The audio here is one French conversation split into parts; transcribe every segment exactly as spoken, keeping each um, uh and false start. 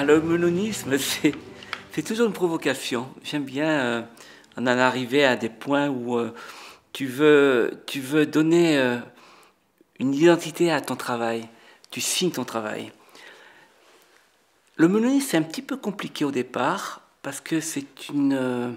Alors, le melonisme, c'est c'est toujours une provocation. J'aime bien euh, en arriver à des points où euh, tu veux, tu veux donner euh, une identité à ton travail. Tu signes ton travail. Le melonisme, c'est un petit peu compliqué au départ parce que c'est une, euh,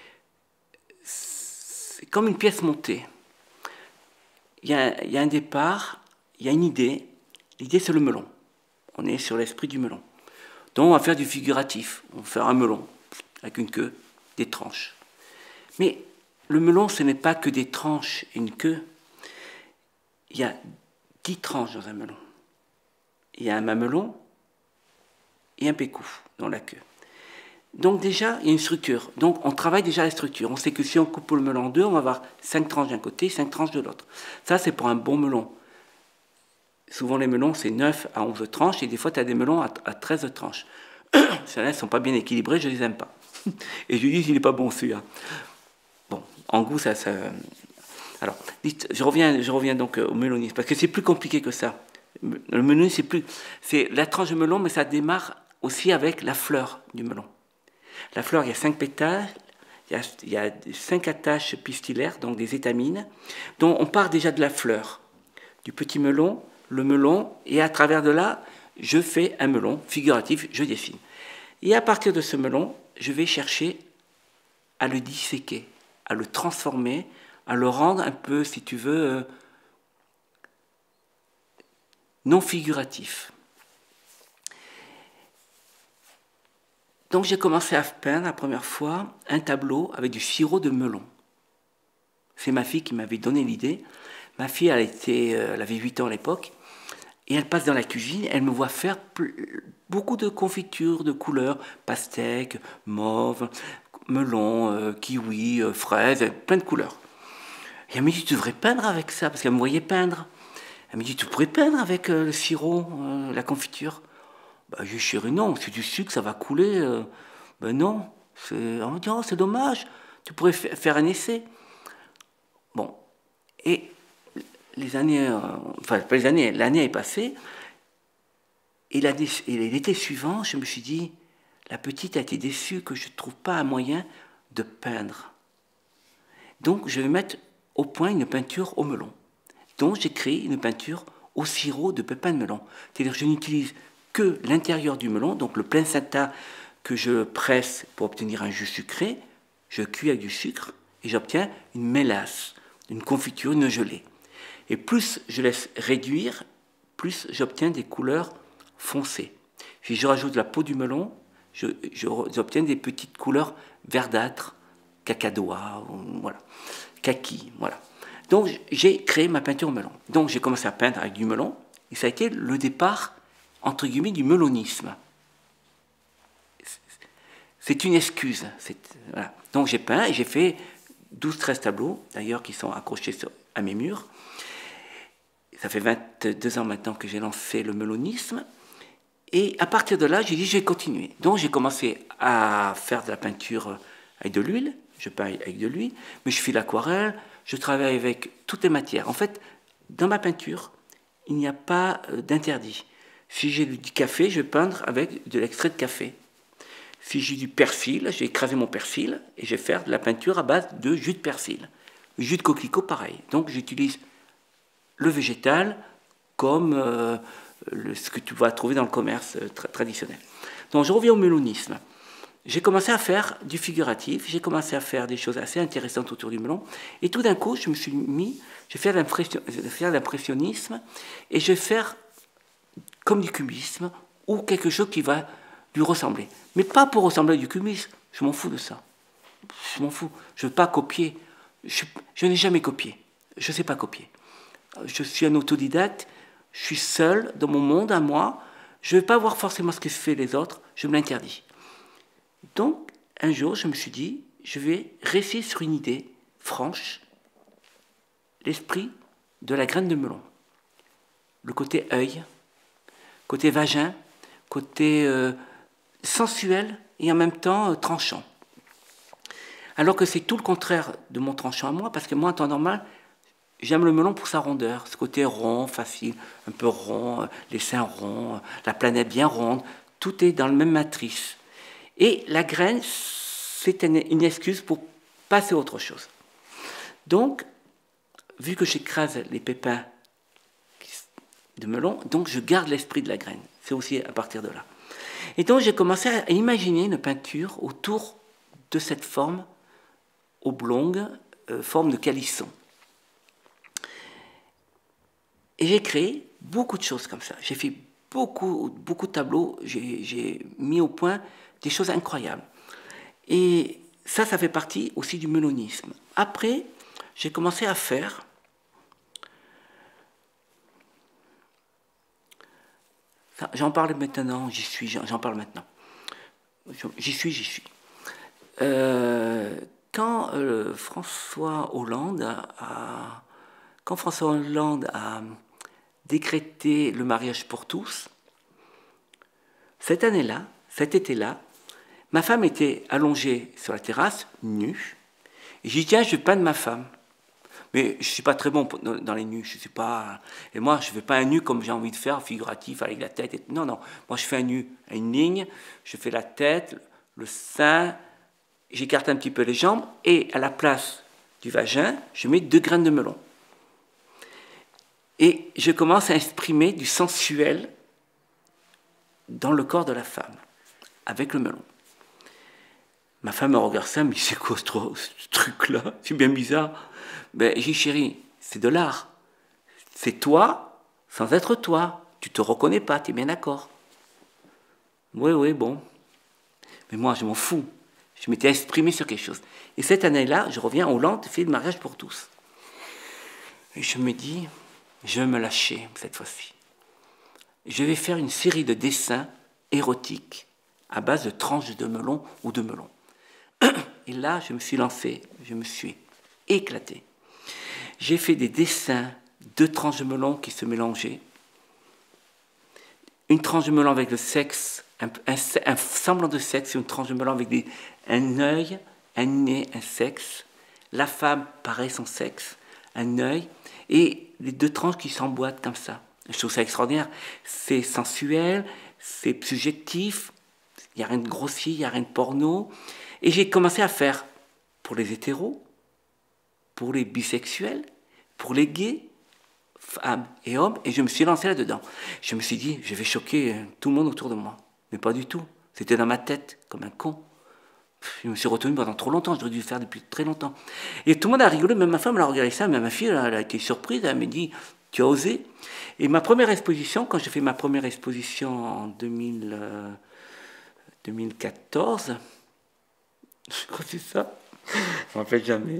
c'est comme une pièce montée. Il y a, il y a un départ, il y a une idée. L'idée, c'est le melon. On est sur l'esprit du melon. Donc, on va faire du figuratif. On va faire un melon avec une queue, des tranches. Mais le melon, ce n'est pas que des tranches et une queue. Il y a dix tranches dans un melon. Il y a un mamelon et un pécou dans la queue. Donc déjà, il y a une structure. Donc on travaille déjà la structure. On sait que si on coupe le melon en deux, on va avoir cinq tranches d'un côté, cinq tranches de l'autre. Ça, c'est pour un bon melon. Souvent, les melons, c'est neuf à onze tranches, et des fois, tu as des melons à treize tranches. Ceux-là, ils ne sont pas bien équilibrés, je ne les aime pas. Et je dis, il n'est pas bon celui-là. Bon, en goût, ça... ça... Alors, dites, je reviens, je reviens donc au melonisme, parce que c'est plus compliqué que ça. Le melonisme, c'est plus... C'est la tranche de melon, mais ça démarre aussi avec la fleur du melon. La fleur, il y a cinq pétales, il y a, il y a cinq attaches pistillaires, donc des étamines. Donc on part déjà de la fleur, du petit melon, le melon, et à travers de là, je fais un melon figuratif, je dessine. Et à partir de ce melon, je vais chercher à le disséquer, à le transformer, à le rendre un peu, si tu veux, euh, non figuratif. Donc j'ai commencé à peindre la première fois un tableau avec du sirop de melon. C'est ma fille qui m'avait donné l'idée. Ma fille, elle, était, elle avait huit ans à l'époque, et elle passe dans la cuisine, elle me voit faire beaucoup de confitures de couleurs, pastèque, mauve, melon, euh, kiwi, euh, fraise, plein de couleurs. Et elle me dit, tu devrais peindre avec ça, parce qu'elle me voyait peindre. Elle me dit, tu pourrais peindre avec euh, le sirop, euh, la confiture. Bah, j'ai chéri, non, c'est du sucre, ça va couler. Euh, ben non, on me dit, oh, c'est dommage, tu pourrais faire un essai. Bon, et les années, euh, enfin, pas les années, l'année est passée, et l'été suivant, je me suis dit, la petite a été déçue que je ne trouve pas un moyen de peindre. Donc, je vais mettre au point une peinture au melon. Donc, j'ai créé une peinture au sirop de pépins de melon. C'est-à-dire que je n'utilise que l'intérieur du melon, donc le placenta que je presse pour obtenir un jus sucré, je cuis avec du sucre et j'obtiens une mélasse, une confiture, une gelée. Et plus je laisse réduire, plus j'obtiens des couleurs foncées. Si je rajoute la peau du melon, j'obtiens des petites couleurs verdâtres, cacadois, voilà, kaki, voilà. Donc j'ai créé ma peinture au melon. Donc j'ai commencé à peindre avec du melon, et ça a été le départ, entre guillemets, du melonisme. C'est une excuse. Voilà. Donc j'ai peint et j'ai fait douze treize tableaux, d'ailleurs, qui sont accrochés sur, à mes murs. Ça fait vingt-deux ans maintenant que j'ai lancé le melonisme. Et à partir de là, j'ai dit, je vais continuer. Donc j'ai commencé à faire de la peinture avec de l'huile. Je peins avec de l'huile, mais je fais l'aquarelle, je travaille avec toutes les matières. En fait, dans ma peinture, il n'y a pas d'interdit. Si j'ai du café, je vais peindre avec de l'extrait de café. Si j'ai du persil, j'ai écrasé mon persil et je vais faire de la peinture à base de jus de persil. Le jus de coquelicot, pareil. Donc j'utilise le végétal comme euh, le, ce que tu vas trouver dans le commerce euh, tra traditionnel. Donc je reviens au melonisme. J'ai commencé à faire du figuratif, j'ai commencé à faire des choses assez intéressantes autour du melon, et tout d'un coup, je me suis mis, je vais faire l'impressionnisme, et je vais faire comme du cubisme, ou quelque chose qui va lui ressembler. Mais pas pour ressembler du cubisme, je m'en fous de ça. Je m'en fous, je ne veux pas copier, je, je n'ai jamais copié, je ne sais pas copier. Je suis un autodidacte, je suis seul dans mon monde à moi, je ne vais pas voir forcément ce que font les autres, je me l'interdis. Donc, un jour, je me suis dit, je vais rester sur une idée franche, l'esprit de la graine de melon. Le côté œil, côté vagin, côté euh, sensuel et en même temps euh, tranchant. Alors que c'est tout le contraire de mon tranchant à moi, parce que moi, en temps normal, j'aime le melon pour sa rondeur, ce côté rond, facile, un peu rond, les seins ronds, la planète bien ronde. tout est dans le même matrice. Et la graine, c'est une excuse pour passer à autre chose. Donc, vu que j'écrase les pépins de melon, donc je garde l'esprit de la graine. C'est aussi à partir de là. Et donc, j'ai commencé à imaginer une peinture autour de cette forme oblongue, euh, forme de calisson. Et j'ai créé beaucoup de choses comme ça. J'ai fait beaucoup, beaucoup de tableaux, j'ai mis au point des choses incroyables. Et ça, ça fait partie aussi du melonisme. Après, j'ai commencé à faire j'en parle maintenant, j'y suis, j'en parle maintenant. J'y suis, j'y suis. Euh, quand euh, François Hollande a, quand François Hollande a décrété le mariage pour tous, cette année-là, cet été-là, ma femme était allongée sur la terrasse, nue, et j'ai dit tiens, je vais peindre ma femme. Mais je ne suis pas très bon dans les nus. Je suis pas... Et moi, je ne fais pas un nu comme j'ai envie de faire, figuratif, avec la tête. Et... Non, non. Moi, je fais un nu à une ligne. Je fais la tête, le sein. J'écarte un petit peu les jambes. Et à la place du vagin, je mets deux graines de melon. Et je commence à exprimer du sensuel dans le corps de la femme, avec le melon. Ma femme me regarde ça, mais c'est quoi ce truc-là? C'est bien bizarre. Ben, j'ai dit, chérie, c'est de l'art. C'est toi sans être toi. Tu te reconnais pas, tu es bien d'accord? Oui, oui, bon. Mais moi, je m'en fous. Je m'étais exprimé sur quelque chose. Et cette année-là, je reviens en Hollande, fait le mariage pour tous. Et je me dis, je vais me lâcher cette fois-ci. Je vais faire une série de dessins érotiques à base de tranches de melon ou de melon. Et là, je me suis lancé, je me suis éclaté. J'ai fait des dessins de tranches de melon qui se mélangeaient. Une tranche de melon avec le sexe, un, un, un semblant de sexe, une tranche de melon avec des, un œil, un nez, un sexe. La femme, pareil, son sexe, un œil. Et les deux tranches qui s'emboîtent comme ça. Je trouve ça extraordinaire. C'est sensuel, c'est subjectif, il n'y a rien de grossier, il n'y a rien de porno. Et j'ai commencé à faire pour les hétéros, pour les bisexuels, pour les gays, femmes et hommes, et je me suis lancé là-dedans. Je me suis dit, je vais choquer tout le monde autour de moi. Mais pas du tout. C'était dans ma tête, comme un con. Je me suis retenu pendant trop longtemps, j'aurais dû le faire depuis très longtemps. Et tout le monde a rigolé, même ma femme, elle a regardé ça, même ma fille, elle a été surprise, elle m'a dit, tu as osé. Et ma première exposition, quand j'ai fait ma première exposition en deux mille, euh, deux mille quatorze, je crois que c'est ça, je ne me rappelle jamais,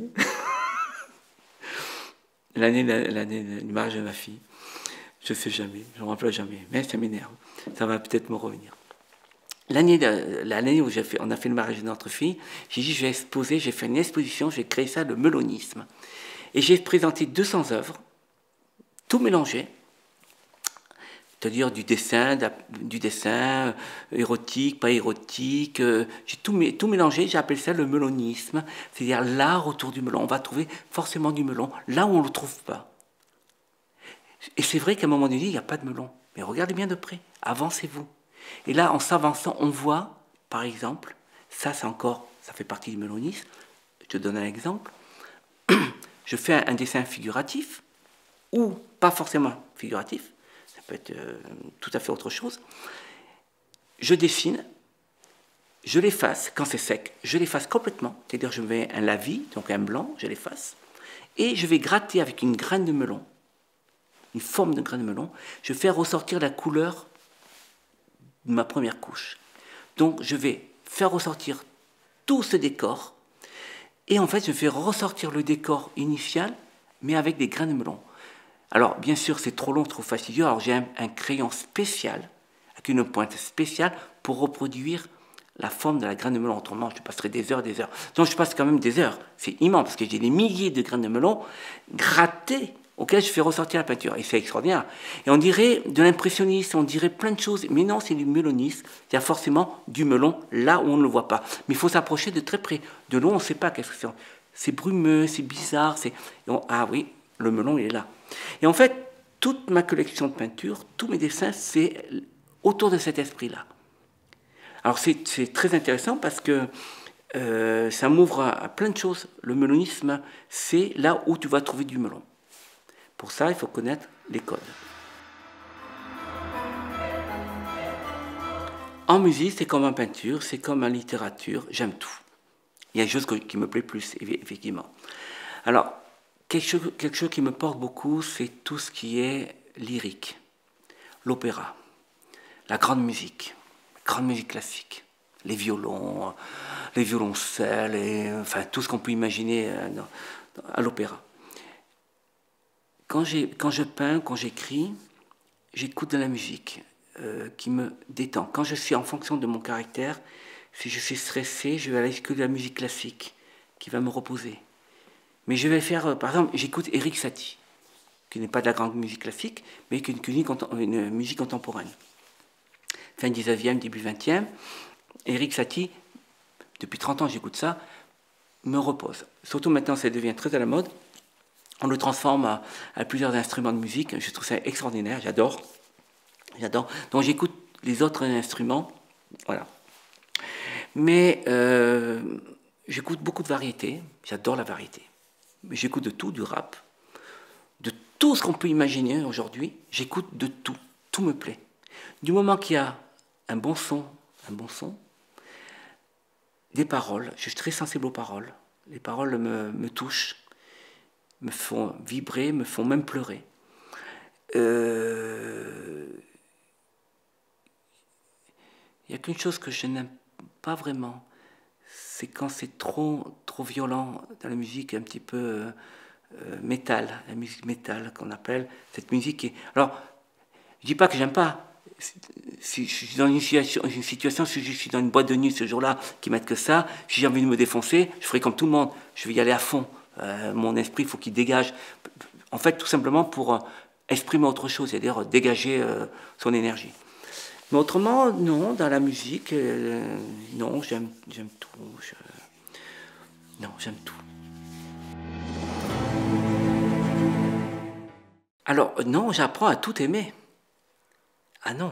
l'année du mariage de ma fille, je ne sais jamais, je ne me rappelle jamais, mais ça m'énerve, ça va peut-être me revenir. L'année où fait, on a fait le mariage de notre fille, j'ai dit je vais exposer, j'ai fait une exposition, j'ai créé ça, le melonisme. Et j'ai présenté deux cents œuvres, tout mélangé, c'est-à-dire du dessin, du dessin euh, érotique, pas érotique, euh, j'ai tout, tout mélangé, j'appelle ça le melonisme, c'est-à-dire l'art autour du melon. On va trouver forcément du melon là où on ne le trouve pas. Et c'est vrai qu'à un moment donné, il n'y a pas de melon. Mais regardez bien de près, avancez-vous. Et là, en s'avançant, on voit, par exemple, ça c'est encore, ça fait partie du melonisme, je te donne un exemple, je fais un, un dessin figuratif, ou pas forcément figuratif, ça peut être euh, tout à fait autre chose, je dessine, je l'efface, quand c'est sec, je l'efface complètement, c'est-à-dire je mets un lavis, donc un blanc, je l'efface, et je vais gratter avec une graine de melon, une forme de graine de melon, je fais ressortir la couleur de ma première couche. Donc je vais faire ressortir tout ce décor, et en fait je fais ressortir le décor initial, mais avec des graines de melon. Alors bien sûr c'est trop long, trop fastidieux, alors j'ai un, un crayon spécial, avec une pointe spéciale, pour reproduire la forme de la graine de melon. Autrement je passerai des heures, des heures. Donc je passe quand même des heures, c'est immense, parce que j'ai des milliers de graines de melon grattées, auquel je fais ressortir la peinture. Et c'est extraordinaire. Et on dirait de l'impressionnisme, on dirait plein de choses. Mais non, c'est du melonisme. Il y a forcément du melon là où on ne le voit pas. Mais il faut s'approcher de très près. De loin, on ne sait pas qu'est-ce que c'est. C'est brumeux, c'est bizarre. On... Ah oui, le melon, il est là. Et en fait, toute ma collection de peintures, tous mes dessins, c'est autour de cet esprit-là. Alors c'est très intéressant parce que euh, ça m'ouvre à, à plein de choses. Le melonisme, c'est là où tu vas trouver du melon. Pour ça, il faut connaître les codes. En musique, c'est comme en peinture, c'est comme en littérature, j'aime tout. Il y a des choses qui me plaisent plus, effectivement. Alors, quelque chose, quelque chose qui me porte beaucoup, c'est tout ce qui est lyrique, l'opéra, la grande musique, la grande musique classique, les violons, les violoncelles, et, enfin tout ce qu'on peut imaginer dans, dans, à l'opéra. Quand, quand je peins, quand j'écris, j'écoute de la musique euh, qui me détend. Quand je suis en fonction de mon caractère, si je suis stressé, je vais aller écouter de la musique classique qui va me reposer. Mais je vais faire, euh, par exemple, j'écoute Erik Satie, qui n'est pas de la grande musique classique, mais qui est une, une musique contemporaine. Fin dix-neuvième, début vingtième, Erik Satie, depuis trente ans j'écoute ça, me repose. Surtout maintenant, ça devient très à la mode. On le transforme à, à plusieurs instruments de musique. Je trouve ça extraordinaire, j'adore. J'adore. Donc j'écoute les autres instruments. Voilà. Mais euh, j'écoute beaucoup de variétés. J'adore la variété. J'écoute de tout, du rap, de tout ce qu'on peut imaginer aujourd'hui. J'écoute de tout. Tout me plaît. Du moment qu'il y a un bon son, un bon son, des paroles. Je suis très sensible aux paroles. Les paroles me, me touchent, me font vibrer, me font même pleurer. Euh... Il n'y a qu'une chose que je n'aime pas vraiment, c'est quand c'est trop, trop violent dans la musique, un petit peu euh, euh, métal, la musique métal qu'on appelle, cette musique qui est... Alors, je ne dis pas que j'aime pas. Si je suis dans une situation, une situation, si je suis dans une boîte de nuit ce jour-là, qui mettent que ça, si j'ai envie de me défoncer, je ferai comme tout le monde, je vais y aller à fond. Euh, mon esprit, il faut qu'il dégage. En fait, tout simplement pour euh, exprimer autre chose, c'est-à-dire euh, dégager euh, son énergie. Mais autrement, non, dans la musique, euh, non, j'aime tout. Je... Non, j'aime tout. Alors, non, j'apprends à tout aimer. Ah non.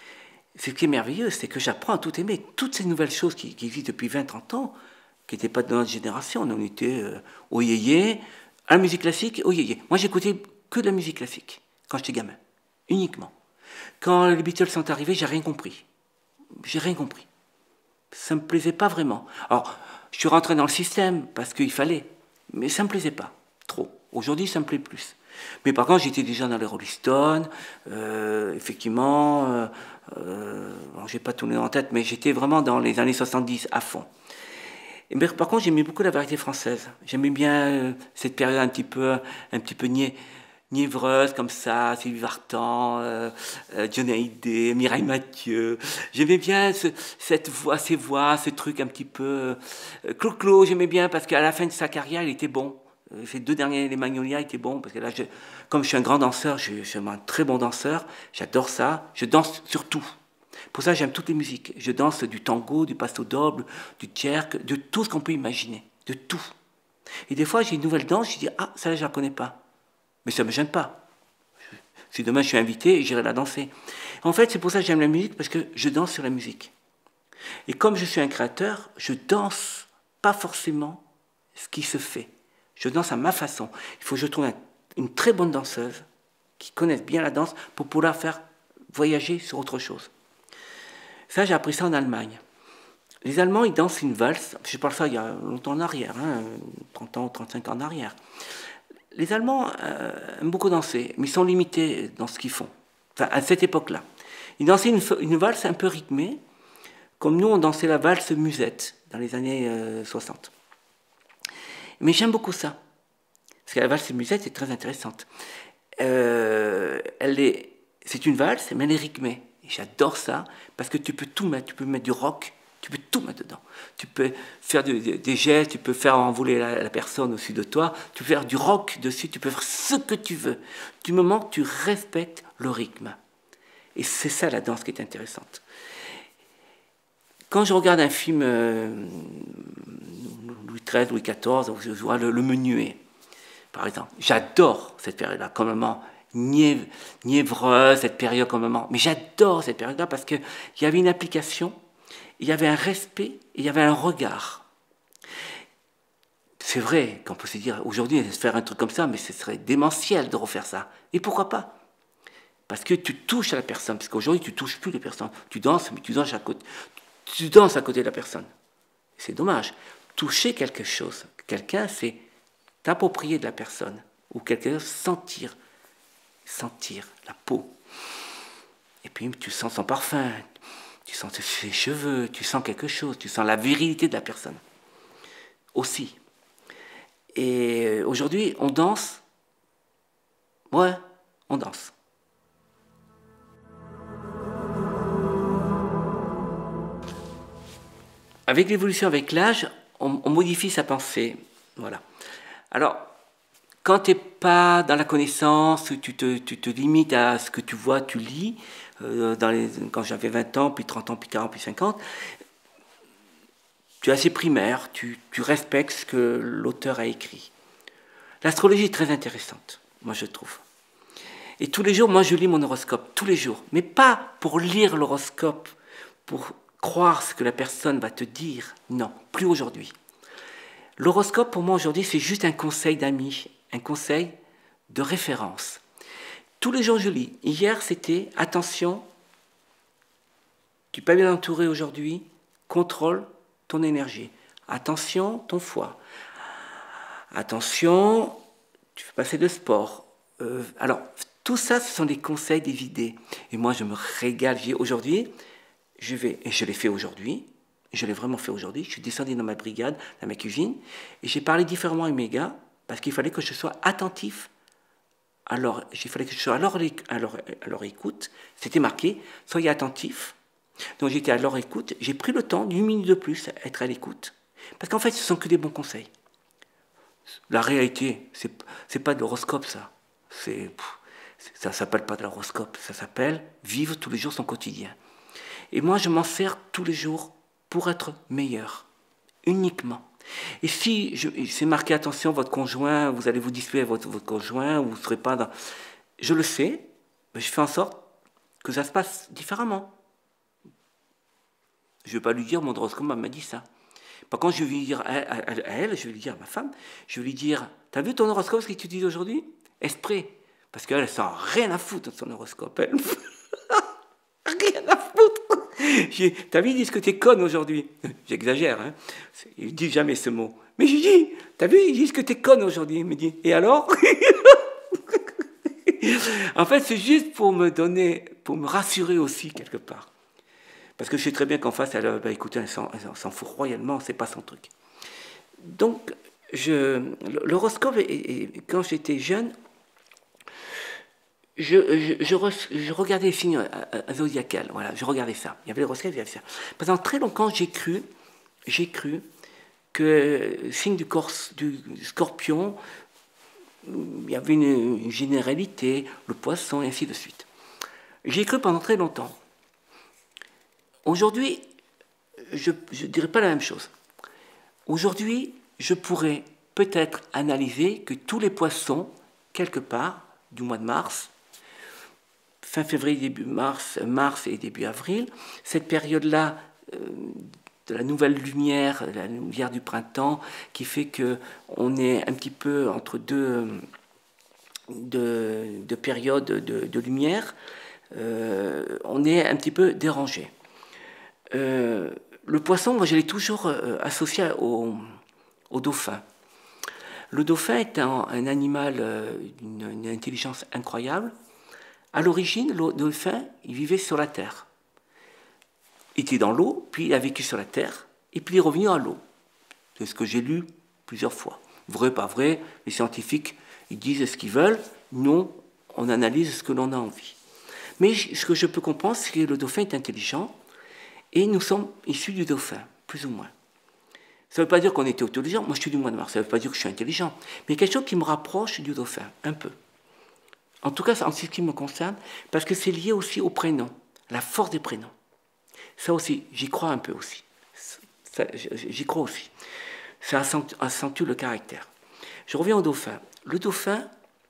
Ce qui est merveilleux, c'est que j'apprends à tout aimer. Toutes ces nouvelles choses qui, qui existent depuis vingt trente ans, qui n'étaient pas de notre génération, on était euh, au yéyé, à la musique classique, au yéyé. Moi, j'écoutais que de la musique classique, quand j'étais gamin, uniquement. Quand les Beatles sont arrivés, j'ai rien compris. J'ai rien compris. Ça ne me plaisait pas vraiment. Alors, je suis rentré dans le système, parce qu'il fallait, mais ça ne me plaisait pas, trop. Aujourd'hui, ça me plaît plus. Mais par contre, j'étais déjà dans les Rolling Stones, euh, effectivement, euh, euh, je n'ai pas tout en tête, mais j'étais vraiment dans les années soixante-dix à fond. Et mais, par contre, j'aimais beaucoup la variété française. J'aimais bien euh, cette période un petit peu, un petit peu niais, niévreuse comme ça, Sylvie Vartan, euh, euh, Johnny Hallyday, Mireille Mathieu. J'aimais bien ce, cette voix, ces voix, ce truc un petit peu... Euh, Clo-Clo, j'aimais bien parce qu'à la fin de sa carrière, il était bon. Ces deux derniers, les Magnolias, étaient bons, parce que là, je, comme je suis un grand danseur, je, je suis un très bon danseur, j'adore ça, je danse sur tout. Pour ça, j'aime toutes les musiques. Je danse du tango, du passo doble, du tjerk, de tout ce qu'on peut imaginer, de tout. Et des fois, j'ai une nouvelle danse, je dis, ah, ça là, je ne la connais pas. Mais ça ne me gêne pas. Si demain je suis invité, j'irai la danser. En fait, c'est pour ça que j'aime la musique, parce que je danse sur la musique. Et comme je suis un créateur, je danse pas forcément ce qui se fait. Je danse à ma façon. Il faut que je trouve une très bonne danseuse qui connaisse bien la danse pour pouvoir faire voyager sur autre chose. Ça, j'ai appris ça en Allemagne. Les Allemands, ils dansent une valse. Je parle ça il y a longtemps en arrière, hein, trente ans, trente-cinq ans en arrière. Les Allemands euh, aiment beaucoup danser, mais ils sont limités dans ce qu'ils font. Enfin, à cette époque-là. Ils dansaient une, une valse un peu rythmée, comme nous, on dansait la valse musette dans les années euh, soixante. Mais j'aime beaucoup ça. Parce que la valse musette est très intéressante. Euh, elle est, c'est une valse, mais elle est rythmée. Et j'adore ça, parce que tu peux tout mettre. Tu peux mettre du rock, tu peux tout mettre dedans. Tu peux faire de, de, des gestes, tu peux faire envoler la, la personne au-dessus de toi, tu peux faire du rock dessus, tu peux faire ce que tu veux. Du moment que tu respectes le rythme. Et c'est ça la danse qui est intéressante. Quand je regarde un film... Euh, Louis treize, Louis quatorze, je vois le, le Menuet, par exemple. J'adore cette période-là, comme moment niévreuse, cette période comme moment. Mais j'adore cette période-là parce qu'il y avait une application il y avait un respect, et il y avait un regard. C'est vrai qu'on peut se dire, aujourd'hui, faire un truc comme ça, mais ce serait démentiel de refaire ça. Et pourquoi pas? Parce que tu touches à la personne, parce qu'aujourd'hui, tu ne touches plus les personnes. Tu danses, mais tu danses à côté, tu danses à côté de la personne. C'est dommage. Toucher quelque chose, quelqu'un, c'est t'approprier de la personne, ou quelqu'un sentir, sentir la peau. Et puis tu sens son parfum, tu sens ses cheveux, tu sens quelque chose, tu sens la virilité de la personne. Aussi. Et aujourd'hui, on danse. Ouais, on danse. Avec l'évolution, avec l'âge, on, on modifie sa pensée. Voilà. Alors, quand tu n'es pas dans la connaissance, tu te, tu te limites à ce que tu vois, tu lis. Euh, dans les, quand j'avais vingt ans, puis trente ans, puis quarante, puis cinquante, tu es assez primaire, tu, tu respectes ce que l'auteur a écrit. L'astrologie est très intéressante, moi je trouve. Et tous les jours, moi je lis mon horoscope, tous les jours. Mais pas pour lire l'horoscope, pour croire ce que la personne va te dire. Non, plus aujourd'hui. L'horoscope, pour moi aujourd'hui, c'est juste un conseil d'ami, un conseil de référence. Tous les jours je lis. Hier, c'était attention, tu n'es pas bien entouré aujourd'hui, contrôle ton énergie. Attention, ton foie. Attention, tu fais passer de sport. Euh, alors, tout ça, ce sont des conseils, des idées. Et moi, je me régale. Aujourd'hui, je vais, et je l'ai fait aujourd'hui, je l'ai vraiment fait aujourd'hui, je suis descendu dans ma brigade, dans ma cuisine, et j'ai parlé différemment avec mes gars, parce qu'il fallait que je sois attentif. Alors, il fallait que je sois à leur, à leur, à leur écoute. C'était marqué, soyez attentifs. Donc j'étais à leur écoute. J'ai pris le temps d'une minute de plus à être à l'écoute. Parce qu'en fait, ce ne sont que des bons conseils. La réalité, ce n'est pas de l'horoscope, ça. C'est, ça ne s'appelle pas de l'horoscope. Ça s'appelle vivre tous les jours son quotidien. Et moi, je m'en sers tous les jours pour être meilleur. Uniquement. Et si c'est marqué, attention, votre conjoint, vous allez vous disputer avec votre, votre conjoint, vous ne serez pas dans... Je le sais, mais je fais en sorte que ça se passe différemment. Je ne vais pas lui dire, mon horoscope m'a dit ça. Par contre, je vais lui dire à, à, à elle, je vais lui dire à ma femme, je vais lui dire, t'as vu ton horoscope, ce que tu dis aujourd'hui? Esprit. Parce qu'elle, elle sent rien à foutre de son horoscope. Elle. Rien à foutre. T'as vu, ils disent que t'es conne aujourd'hui. J'exagère, hein. Ils disent jamais ce mot. Mais je dis, t'as vu, ils disent que t'es conne aujourd'hui. Il me dit, et alors? En fait, c'est juste pour me donner, pour me rassurer aussi quelque part. Parce que je sais très bien qu'en face, elle, bah, écoutez, elle s'en fout royalement, c'est pas son truc. Donc, l'horoscope, quand j'étais jeune, je, je, je, je regardais les signes zodiacales, voilà, je regardais ça. Il y avait l'horoscope, il y avait ça. Pendant très longtemps, j'ai cru, j'ai cru que le signe du, corse, du scorpion, il y avait une, une généralité, le poisson, et ainsi de suite. J'ai cru pendant très longtemps. Aujourd'hui, je ne dirais pas la même chose. Aujourd'hui, je pourrais peut-être analyser que tous les poissons, quelque part, du mois de mars, fin février, début mars, mars et début avril, cette période-là euh, de la nouvelle lumière, la lumière du printemps, qui fait qu'on est un petit peu entre deux, deux, deux périodes de, de lumière, euh, on est un petit peu dérangé. Euh, le poisson, moi je l'ai toujours euh, associé au, au dauphin. Le dauphin est un, un animal euh, d'une intelligence incroyable. À l'origine, le dauphin, il vivait sur la terre. Il était dans l'eau, puis il a vécu sur la terre, et puis il est revenu à l'eau. C'est ce que j'ai lu plusieurs fois. Vrai, pas vrai, les scientifiques, ils disent ce qu'ils veulent. Nous, on analyse ce que l'on a envie. Mais ce que je peux comprendre, c'est que le dauphin est intelligent, et nous sommes issus du dauphin, plus ou moins. Ça ne veut pas dire qu'on était intelligent. Moi, je suis du mois de mars. Ça ne veut pas dire que je suis intelligent. Mais quelque chose qui me rapproche du dauphin, un peu. En tout cas, en ce qui me concerne, parce que c'est lié aussi au prénom, la force des prénoms. Ça aussi, j'y crois un peu aussi. J'y crois aussi. Ça accentue le caractère. Je reviens au dauphin. Le dauphin,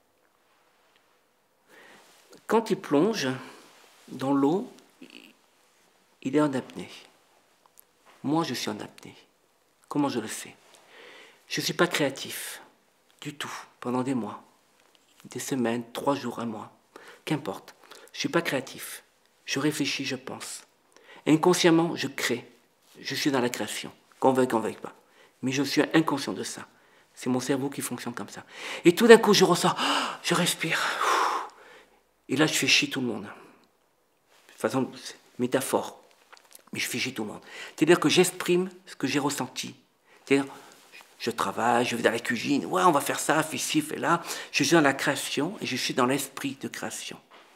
quand il plonge dans l'eau, il est en apnée. Moi, je suis en apnée. Comment je le sais? Je ne suis pas créatif du tout pendant des mois, des semaines, trois jours, un mois. Qu'importe. Je ne suis pas créatif. Je réfléchis, je pense. Et inconsciemment, je crée. Je suis dans la création, qu'on veuille, qu'on veuille pas. Mais je suis inconscient de ça. C'est mon cerveau qui fonctionne comme ça. Et tout d'un coup, je ressens, je respire. Et là, je fais chier tout le monde. De façon, métaphore. Mais je fais chier tout le monde. C'est-à-dire que j'exprime ce que j'ai ressenti. C'est-à-dire, je travaille, je vais dans la cuisine. Ouais, on va faire ça, fais ci, fais là. Je suis dans la création et je suis dans l'esprit de création.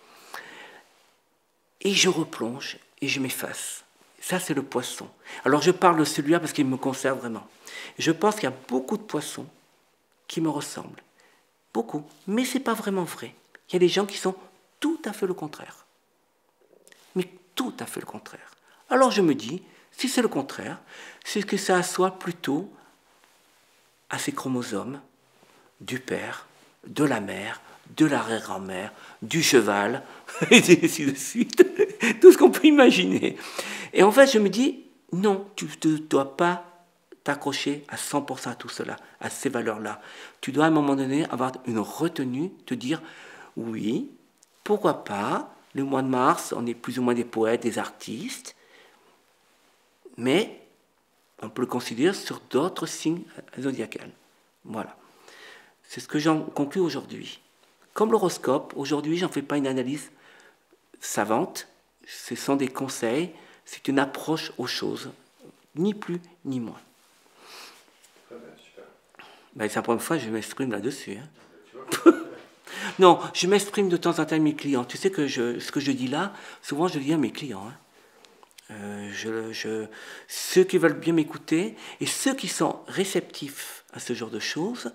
Et je replonge et je m'efface. Ça, c'est le poisson. Alors, je parle de celui-là parce qu'il me concerne vraiment. Je pense qu'il y a beaucoup de poissons qui me ressemblent. Beaucoup. Mais ce n'est pas vraiment vrai. Il y a des gens qui sont tout à fait le contraire. Mais tout à fait le contraire. Alors, je me dis, si c'est le contraire, c'est que ça assoit plutôt à ces chromosomes du père, de la mère, de l'arrière-grand-mère, du cheval, et ainsi de suite, tout ce qu'on peut imaginer. Et en fait, je me dis, non, tu ne dois pas t'accrocher à cent pour cent à tout cela, à ces valeurs-là. Tu dois à un moment donné avoir une retenue, te dire, oui, pourquoi pas, le mois de mars, on est plus ou moins des poètes, des artistes, mais on peut le considérer sur d'autres signes zodiacaux. Voilà. C'est ce que j'en conclus aujourd'hui. Comme l'horoscope, aujourd'hui, j'en fais pas une analyse savante. Ce sont des conseils, c'est une approche aux choses, ni plus ni moins. Très bien, super. Ben, c'est la première fois que je m'exprime là-dessus. Hein. Non, je m'exprime de temps en temps à mes clients. Tu sais que je, ce que je dis là, souvent je le dis à mes clients. Hein. Euh, je, je, ceux qui veulent bien m'écouter et ceux qui sont réceptifs à ce genre de choses,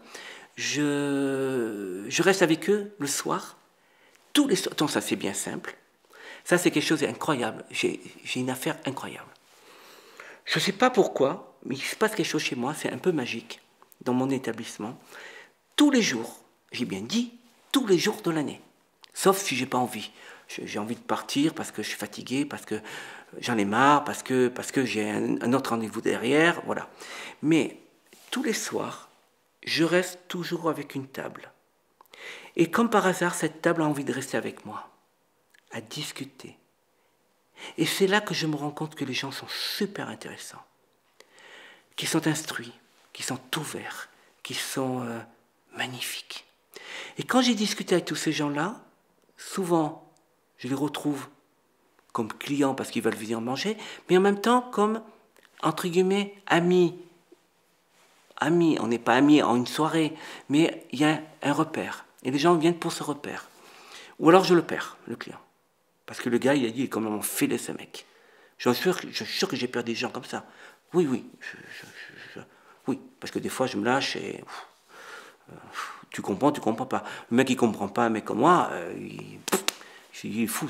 je, je reste avec eux le soir, tous les soirs. Donc ça c'est bien simple. Ça c'est quelque chose d'incroyable. J'ai, j'ai une affaire incroyable. Je ne sais pas pourquoi, mais il se passe quelque chose chez moi, c'est un peu magique dans mon établissement. Tous les jours, j'ai bien dit, tous les jours de l'année. Sauf si j'ai pas envie. J'ai envie de partir parce que je suis fatigué, parce que j'en ai marre, parce que, parce que j'ai un, un autre rendez-vous derrière, voilà. Mais tous les soirs, je reste toujours avec une table. Et comme par hasard, cette table a envie de rester avec moi, à discuter. Et c'est là que je me rends compte que les gens sont super intéressants, qui sont instruits, qui sont ouverts, qui sont euh, magnifiques. Et quand j'ai discuté avec tous ces gens-là, souvent, je les retrouve comme clients parce qu'ils veulent venir manger, mais en même temps comme, entre guillemets, amis. Amis, on n'est pas amis en une soirée, mais il y a un repère. Et les gens viennent pour ce repère. Ou alors je le perds, le client. Parce que le gars, il a dit, il est complètement fêlé, ce mec. Je suis sûr, je suis sûr que j'ai perdu des gens comme ça. Oui, oui. Je, je, je, je, oui, parce que des fois, je me lâche et... Euh, tu comprends, tu comprends pas. Le mec, il comprend pas, un mec comme moi, euh, il, il est fou.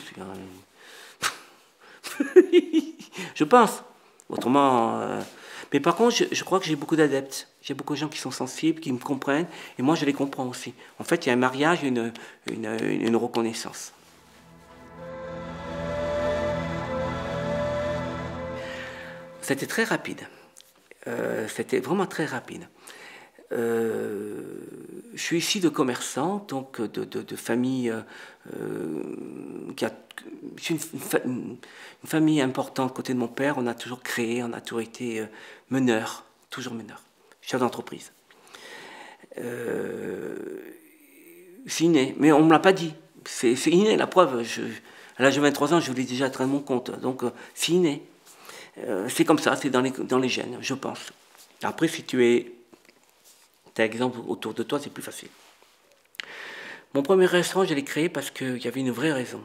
Je pense. Autrement... Euh, mais par contre, je, je crois que j'ai beaucoup d'adeptes. J'ai beaucoup de gens qui sont sensibles, qui me comprennent, et moi, je les comprends aussi. En fait, il y a un mariage, une, une, une reconnaissance. C'était très rapide. Euh, c'était vraiment très rapide. Euh, je suis ici de commerçants, donc de, de, de famille euh, qui a une, une, une famille importante côté de mon père. On a toujours créé, on a toujours été euh, meneur, toujours meneur, chef d'entreprise. Euh, c'est inné, mais on ne me l'a pas dit. C'est inné, la preuve. Je, à l'âge de vingt-trois ans, je voulais déjà être à mon compte, donc euh, c'est inné. Euh, c'est comme ça, c'est dans les, dans les gènes, je pense. Après, si tu es T'as exemple autour de toi, c'est plus facile. Mon premier restaurant, je l'ai créé parce qu'il y avait une vraie raison.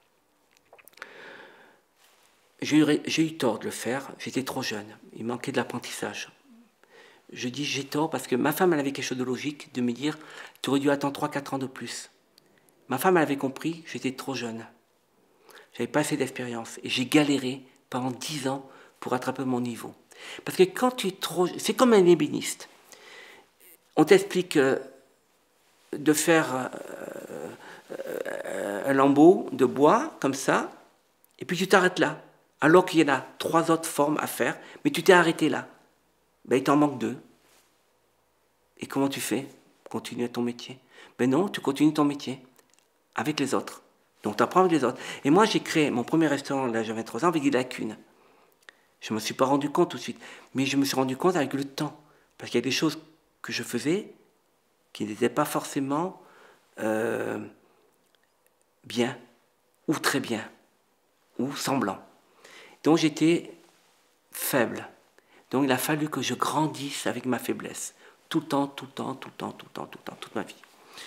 J'ai eu, j'ai eu tort de le faire, j'étais trop jeune, il manquait de l'apprentissage. Je dis j'ai tort parce que ma femme, elle avait quelque chose de logique, de me dire, tu aurais dû attendre trois quatre ans de plus. Ma femme, elle avait compris, j'étais trop jeune. J'avais pas assez d'expérience et j'ai galéré pendant dix ans pour attraper mon niveau. Parce que quand tu es trop... C'est comme un ébéniste. On t'explique euh, de faire euh, euh, un lambeau de bois, comme ça, et puis tu t'arrêtes là. alors qu'il y en a trois autres formes à faire, mais tu t'es arrêté là. Ben, il t'en manque deux. Et comment tu fais? Continuer ton métier. Ben non, tu continues ton métier avec les autres. Donc tu apprends avec les autres. Et moi, j'ai créé mon premier restaurant, là j'avais vingt-trois ans, avec des lacunes. Je ne me suis pas rendu compte tout de suite, mais je me suis rendu compte avec le temps. Parce qu'il y a des choses que je faisais qui n'étaient pas forcément euh, bien, ou très bien, ou semblant. Donc j'étais faible. Donc il a fallu que je grandisse avec ma faiblesse. Tout le temps, tout le temps, tout le temps, tout le temps, tout le temps, toute ma vie.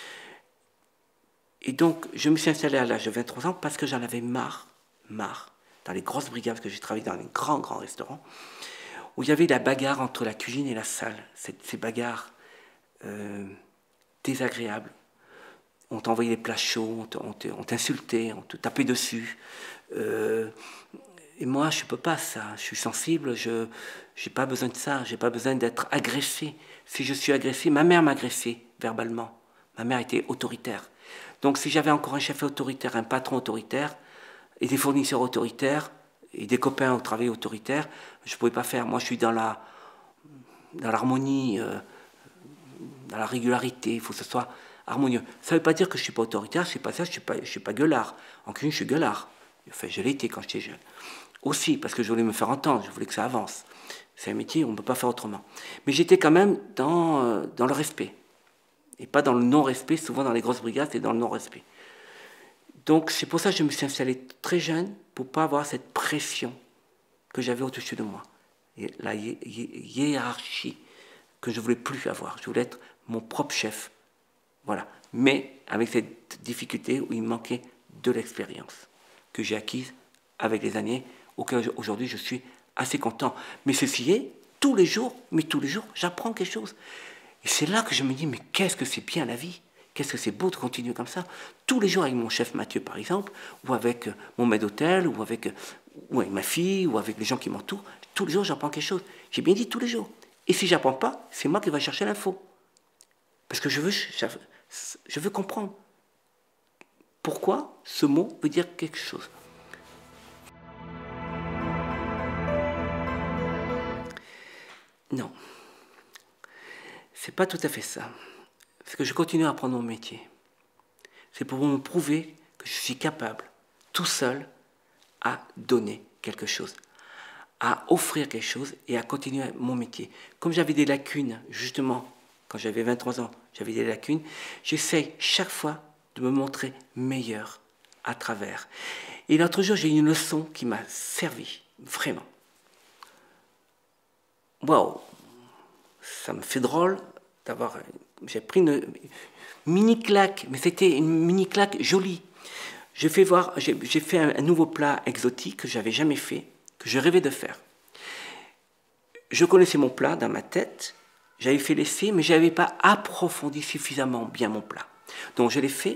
Et donc je me suis installé à l'âge de vingt-trois ans parce que j'en avais marre, marre, dans les grosses brigades, parce que j'ai travaillé dans les grands, grands restaurants, où il y avait la bagarre entre la cuisine et la salle. Ces, ces bagarres euh, désagréables. On t'envoyait les plats chauds, on t'insultait, on te tapait dessus. Euh, et moi, je ne peux pas ça. Je suis sensible, je n'ai pas besoin de ça. Je n'ai pas besoin d'être agressé. Si je suis agressé, ma mère m'a agressé verbalement. Ma mère était autoritaire. Donc si j'avais encore un chef autoritaire, un patron autoritaire, et des fournisseurs autoritaires, et des copains au travail autoritaire, je ne pouvais pas faire. Moi, je suis dans la dans l'harmonie, euh, dans la régularité. Il faut que ce soit harmonieux. Ça ne veut pas dire que je ne suis pas autoritaire, c'est pas ça, je ne suis pas, je suis pas gueulard. En cuisine, je suis gueulard. Enfin, je l'ai été quand j'étais jeune. Aussi, parce que je voulais me faire entendre, je voulais que ça avance. C'est un métier, on ne peut pas faire autrement. Mais j'étais quand même dans, euh, dans le respect. Et pas dans le non-respect, souvent dans les grosses brigades, c'est dans le non-respect. Donc c'est pour ça que je me suis installé très jeune, pour ne pas avoir cette pression que j'avais au-dessus de moi. Et la hi hi hiérarchie que je ne voulais plus avoir. Je voulais être mon propre chef. Voilà. Mais avec cette difficulté où il me manquait de l'expérience que j'ai acquise avec les années, auquel aujourd'hui je suis assez content. Mais ceci est, tous les jours, mais tous les jours, j'apprends quelque chose. Et c'est là que je me dis, mais qu'est-ce que c'est bien la vie? Qu'est-ce que c'est beau de continuer comme ça? Tous les jours avec mon chef Mathieu, par exemple, ou avec mon maître d'hôtel, ou avec, ou avec ma fille, ou avec les gens qui m'entourent. Tous les jours, j'apprends quelque chose. J'ai bien dit tous les jours. Et si j'apprends pas, c'est moi qui vais chercher l'info. Parce que je veux, je veux comprendre pourquoi ce mot veut dire quelque chose. Non, c'est pas tout à fait ça. C'est que je continue à apprendre mon métier. C'est pour me prouver que je suis capable, tout seul, à donner quelque chose, à offrir quelque chose et à continuer mon métier. Comme j'avais des lacunes, justement, quand j'avais vingt-trois ans, j'avais des lacunes, j'essaye chaque fois de me montrer meilleur à travers. Et l'autre jour, j'ai eu une leçon qui m'a servi, vraiment. Waouh, ça me fait drôle d'avoir... J'ai pris une mini claque, mais c'était une mini claque jolie. J'ai fait, voir, j'ai, j'ai fait un, un nouveau plat exotique que je n'avais jamais fait, que je rêvais de faire. Je connaissais mon plat dans ma tête, j'avais fait l'essai, mais je n'avais pas approfondi suffisamment bien mon plat. Donc je l'ai fait.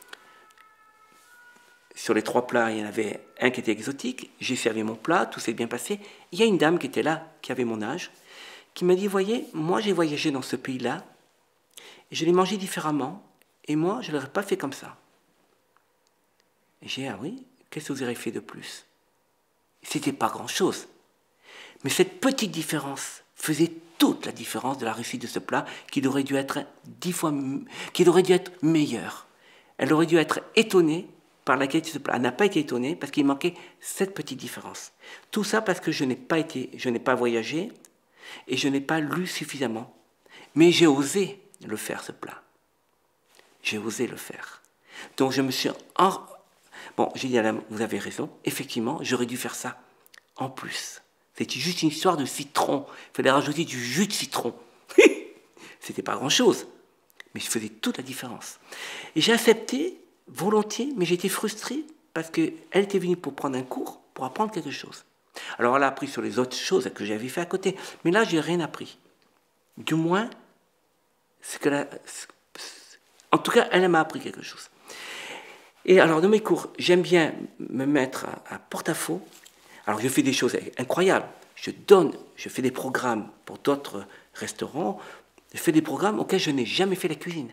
Sur les trois plats, il y en avait un qui était exotique. J'ai servi mon plat, tout s'est bien passé. Il y a une dame qui était là, qui avait mon âge, qui m'a dit, voyez, moi j'ai voyagé dans ce pays-là, et je l'ai mangé différemment, et moi je ne l'aurais pas fait comme ça. Et j'ai dit, ah oui, qu'est-ce que vous aurez fait de plus? C'était pas grand-chose. Mais cette petite différence faisait toute la différence de la réussite de ce plat, qui aurait dû être dix fois, qui aurait dû être meilleur. Elle aurait dû être étonnée par la qualité de ce plat. Elle n'a pas été étonnée parce qu'il manquait cette petite différence. Tout ça parce que je n'ai pas été, je n'ai pas voyagé et je n'ai pas lu suffisamment. Mais j'ai osé le faire, ce plat. J'ai osé le faire. Donc je me suis... En... Bon, j'ai dit à la... vous avez raison, effectivement, j'aurais dû faire ça en plus. C'était juste une histoire de citron. Il fallait rajouter du jus de citron. C'était pas grand-chose, mais je faisais toute la différence. Et j'ai accepté volontiers, mais j'étais frustré parce qu'elle était venue pour prendre un cours, pour apprendre quelque chose. Alors elle a appris sur les autres choses que j'avais fait à côté, mais là, j'ai rien appris. Du moins, ce que la... en tout cas, elle m'a appris quelque chose. Et alors, dans mes cours, j'aime bien me mettre à, à porte-à-faux. Alors, je fais des choses incroyables. Je donne, je fais des programmes pour d'autres restaurants. Je fais des programmes auxquels je n'ai jamais fait la cuisine.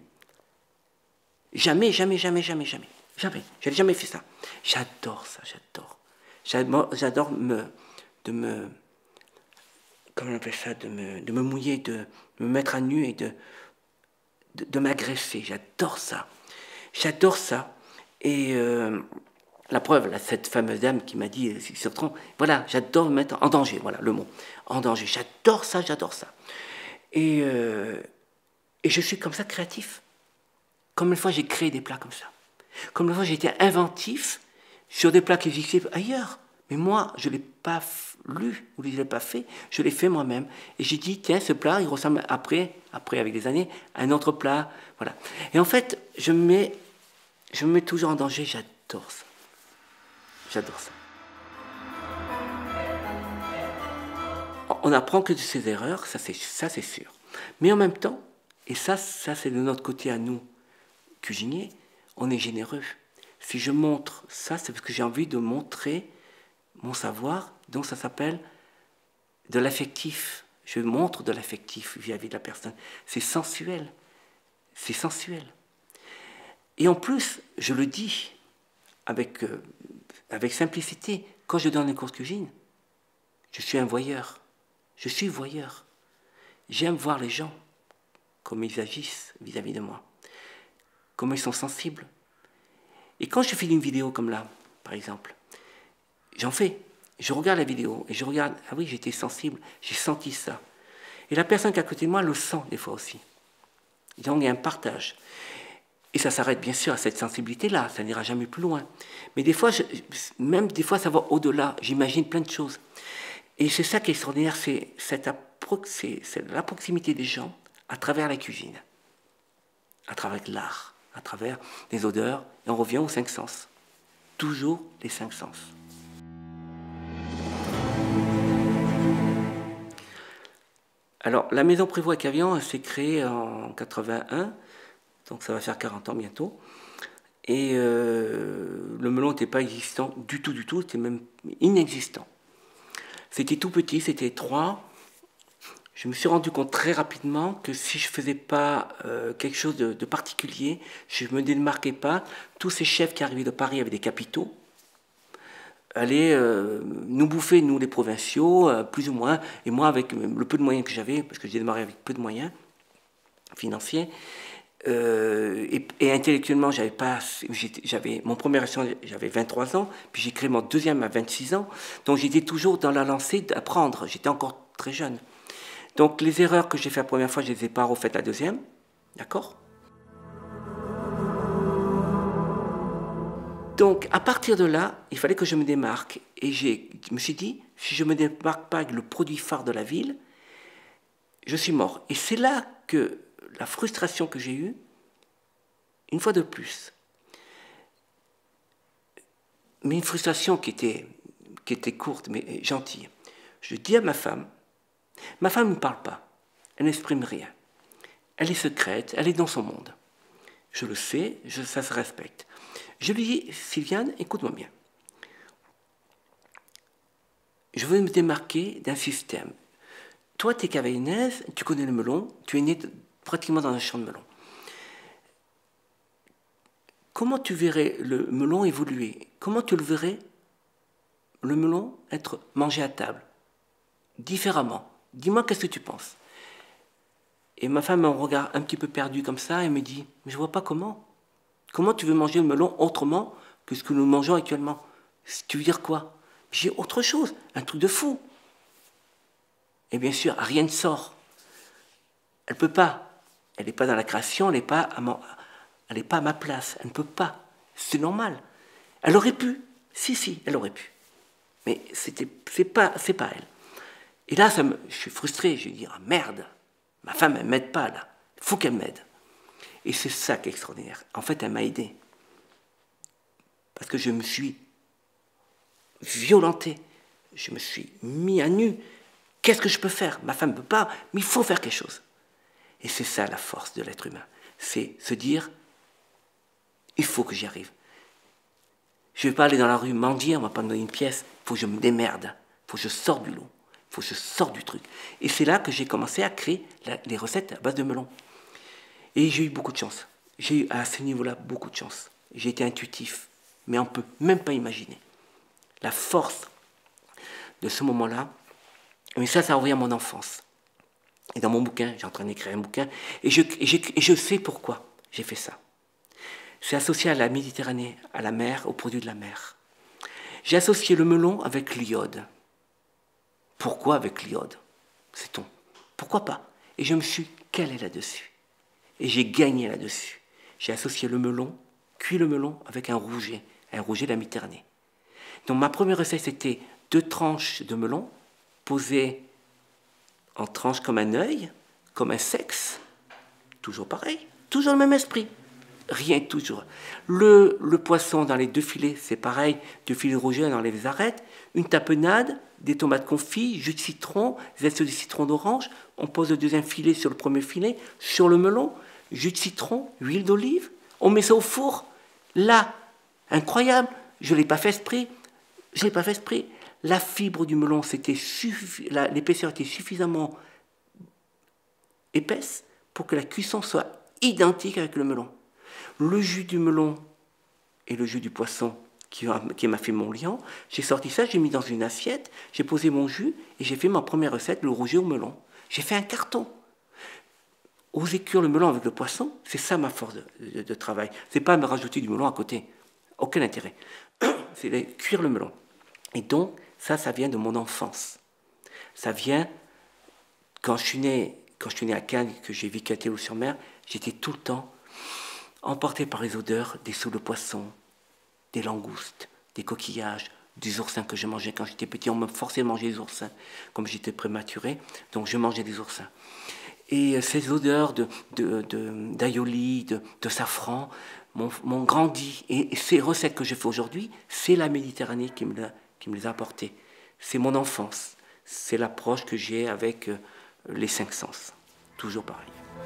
Jamais, jamais, jamais, jamais, jamais. Jamais. Je n'ai jamais fait ça. J'adore ça, j'adore. J'adore me, de me, comment on appelle ça, de me, de me mouiller, de, de me mettre à nu et de, de, de m'agresser. J'adore ça. J'adore ça. Et euh, la preuve, là, cette fameuse dame qui m'a dit, voilà, j'adore me mettre en danger, voilà le mot, en danger. J'adore ça, j'adore ça. Et, euh, et je suis comme ça créatif. Comme une fois j'ai créé des plats comme ça. Comme une fois j'ai été inventif sur des plats qui existaient ailleurs. Mais moi, je ne l'ai pas lu ou je ne l'ai pas fait, je l'ai fait moi-même. Et j'ai dit, tiens, ce plat, il ressemble après, après avec des années, à un autre plat. Voilà. Et en fait, je me mets, je me mets toujours en danger, j'adore ça. J'adore ça. On apprend que de ses erreurs, ça c'est, ça c'est sûr. Mais en même temps, et ça, ça c'est de notre côté à nous, cuisiniers, on est généreux. Si je montre ça, c'est parce que j'ai envie de montrer mon savoir, donc ça s'appelle de l'affectif. Je montre de l'affectif vis-à-vis de la personne. C'est sensuel. C'est sensuel. Et en plus, je le dis avec, euh, avec simplicité, quand je donne une course cuisine, je suis un voyeur. Je suis voyeur. J'aime voir les gens, comment ils agissent vis-à-vis de moi, comment ils sont sensibles. Et quand je fais une vidéo comme là, par exemple, j'en fais. Je regarde la vidéo et je regarde, ah oui, j'étais sensible, j'ai senti ça. Et la personne qui est à côté de moi le sent des fois aussi. Donc il y a un partage. Et ça s'arrête bien sûr à cette sensibilité-là, ça n'ira jamais plus loin. Mais des fois, je, même des fois, ça va au-delà. J'imagine plein de choses. Et c'est ça qui est extraordinaire, c'est, cette c'est, c'est la proximité des gens à travers la cuisine, à travers l'art, à travers les odeurs. Et on revient aux cinq sens. Toujours les cinq sens. Alors, la maison Prévost à Cavaillon, elle s'est créée en quatre-vingt-un, donc ça va faire quarante ans bientôt. Et euh, le melon n'était pas existant du tout, du tout, c'était même inexistant. C'était tout petit, c'était étroit. Je me suis rendu compte très rapidement que si je ne faisais pas euh, quelque chose de, de particulier, je ne me démarquais pas, tous ces chefs qui arrivaient de Paris avec des capitaux, allaient euh, nous bouffer, nous les provinciaux, euh, plus ou moins, et moi avec le peu de moyens que j'avais, parce que j'ai démarré avec peu de moyens financiers, euh, et, et intellectuellement, j'avais pas, j'avais mon premier restaurant, j'avais vingt-trois ans, puis j'ai créé mon deuxième à vingt-six ans, donc j'étais toujours dans la lancée d'apprendre, j'étais encore très jeune. Donc les erreurs que j'ai fait la première fois, je ne les ai pas refaites la deuxième, d'accord ? Donc, à partir de là, il fallait que je me démarque. Et j'ai, je me suis dit, si je ne me démarque pas avec le produit phare de la ville, je suis mort. Et c'est là que la frustration que j'ai eue, une fois de plus, mais une frustration qui était, qui était courte, mais gentille. Je dis à ma femme, ma femme ne parle pas, elle n'exprime rien. Elle est secrète, elle est dans son monde. Je le sais, je, ça se respecte. Je lui dis, Sylviane, écoute-moi bien. Je veux me démarquer d'un système. Toi, tu es cavaillonnaise, tu connais le melon, tu es née pratiquement dans un champ de melon. Comment tu verrais le melon évoluer? Comment tu le verrais, le melon, être mangé à table? Différemment. Dis-moi, qu'est-ce que tu penses? Et ma femme me regarde un petit peu perdu comme ça et me dit, mais je ne vois pas comment. Comment tu veux manger le melon autrement que ce que nous mangeons actuellement? Tu veux dire quoi? J'ai autre chose, un truc de fou. Et bien sûr, rien ne sort. Elle ne peut pas. Elle n'est pas dans la création, elle n'est pas, pas à ma place. Elle ne peut pas. C'est normal. Elle aurait pu. Si, si, elle aurait pu. Mais ce n'est pas, c'est pas elle. Et là, ça me, je suis frustré. Je dis, ah merde, ma femme, elle ne m'aide pas là. Il faut qu'elle m'aide. Et c'est ça qui est extraordinaire. En fait, elle m'a aidé. Parce que je me suis violenté. Je me suis mis à nu. Qu'est-ce que je peux faire? Ma femme ne peut pas, mais il faut faire quelque chose. Et c'est ça la force de l'être humain. C'est se dire, il faut que j'y arrive. Je ne vais pas aller dans la rue mendier, on ne va pas me donner une pièce. Il faut que je me démerde. Il faut que je sorte du lot. Il faut que je sorte du truc. Et c'est là que j'ai commencé à créer la, les recettes à base de melon. Et j'ai eu beaucoup de chance. J'ai eu à ce niveau-là beaucoup de chance. J'ai été intuitif, mais on ne peut même pas imaginer la force de ce moment-là. Mais ça, ça revient à mon enfance. Et dans mon bouquin, j'ai en train d'écrire un bouquin, et je, et je, et je sais pourquoi j'ai fait ça. C'est associé à la Méditerranée, à la mer, aux produits de la mer. J'ai associé le melon avec l'iode. Pourquoi avec l'iode? Sait-on? Pourquoi pas? Et je me suis calé là-dessus. Et j'ai gagné là-dessus. J'ai associé le melon, cuit le melon avec un rouget, un rouget de la Méditerranée. Donc ma première recette, c'était deux tranches de melon posées en tranches comme un œil, comme un sexe. Toujours pareil, toujours le même esprit. Rien, toujours. Le, le poisson dans les deux filets, c'est pareil, deux filets de rouget, on enlève les arêtes, une tapenade, des tomates confites, jus de citron, zeste de citron d'orange, on pose le deuxième filet sur le premier filet, sur le melon, jus de citron, huile d'olive, on met ça au four. Là, incroyable, je ne l'ai pas fait esprit, je l'ai pas fait esprit. La fibre du melon, c'était l'épaisseur était suffisamment épaisse pour que la cuisson soit identique avec le melon. Le jus du melon et le jus du poisson qui m'a fait mon liant, j'ai sorti ça, j'ai mis dans une assiette, j'ai posé mon jus et j'ai fait ma première recette, le rouget au melon. J'ai fait un carton. Oser cuire le melon avec le poisson, c'est ça ma force de, de, de travail. C'est pas me rajouter du melon à côté. Aucun intérêt. C'est de cuire le melon. Et donc, ça, ça vient de mon enfance. Ça vient, quand je suis né, quand je suis né à Cannes, que j'ai vécu à Théoule-sur-Mer, j'étais tout le temps emporté par les odeurs des sauts de poisson, des langoustes, des coquillages, des oursins que je mangeais quand j'étais petit. On me forçait à manger des oursins, comme j'étais prématuré, donc je mangeais des oursins. Et ces odeurs de, de, de, d'aïoli, de, de safran, m'ont grandi. Et ces recettes que je fais aujourd'hui, c'est la Méditerranée qui me, l'a, qui me les a apportées. C'est mon enfance. C'est l'approche que j'ai avec euh, les cinq sens. Toujours pareil.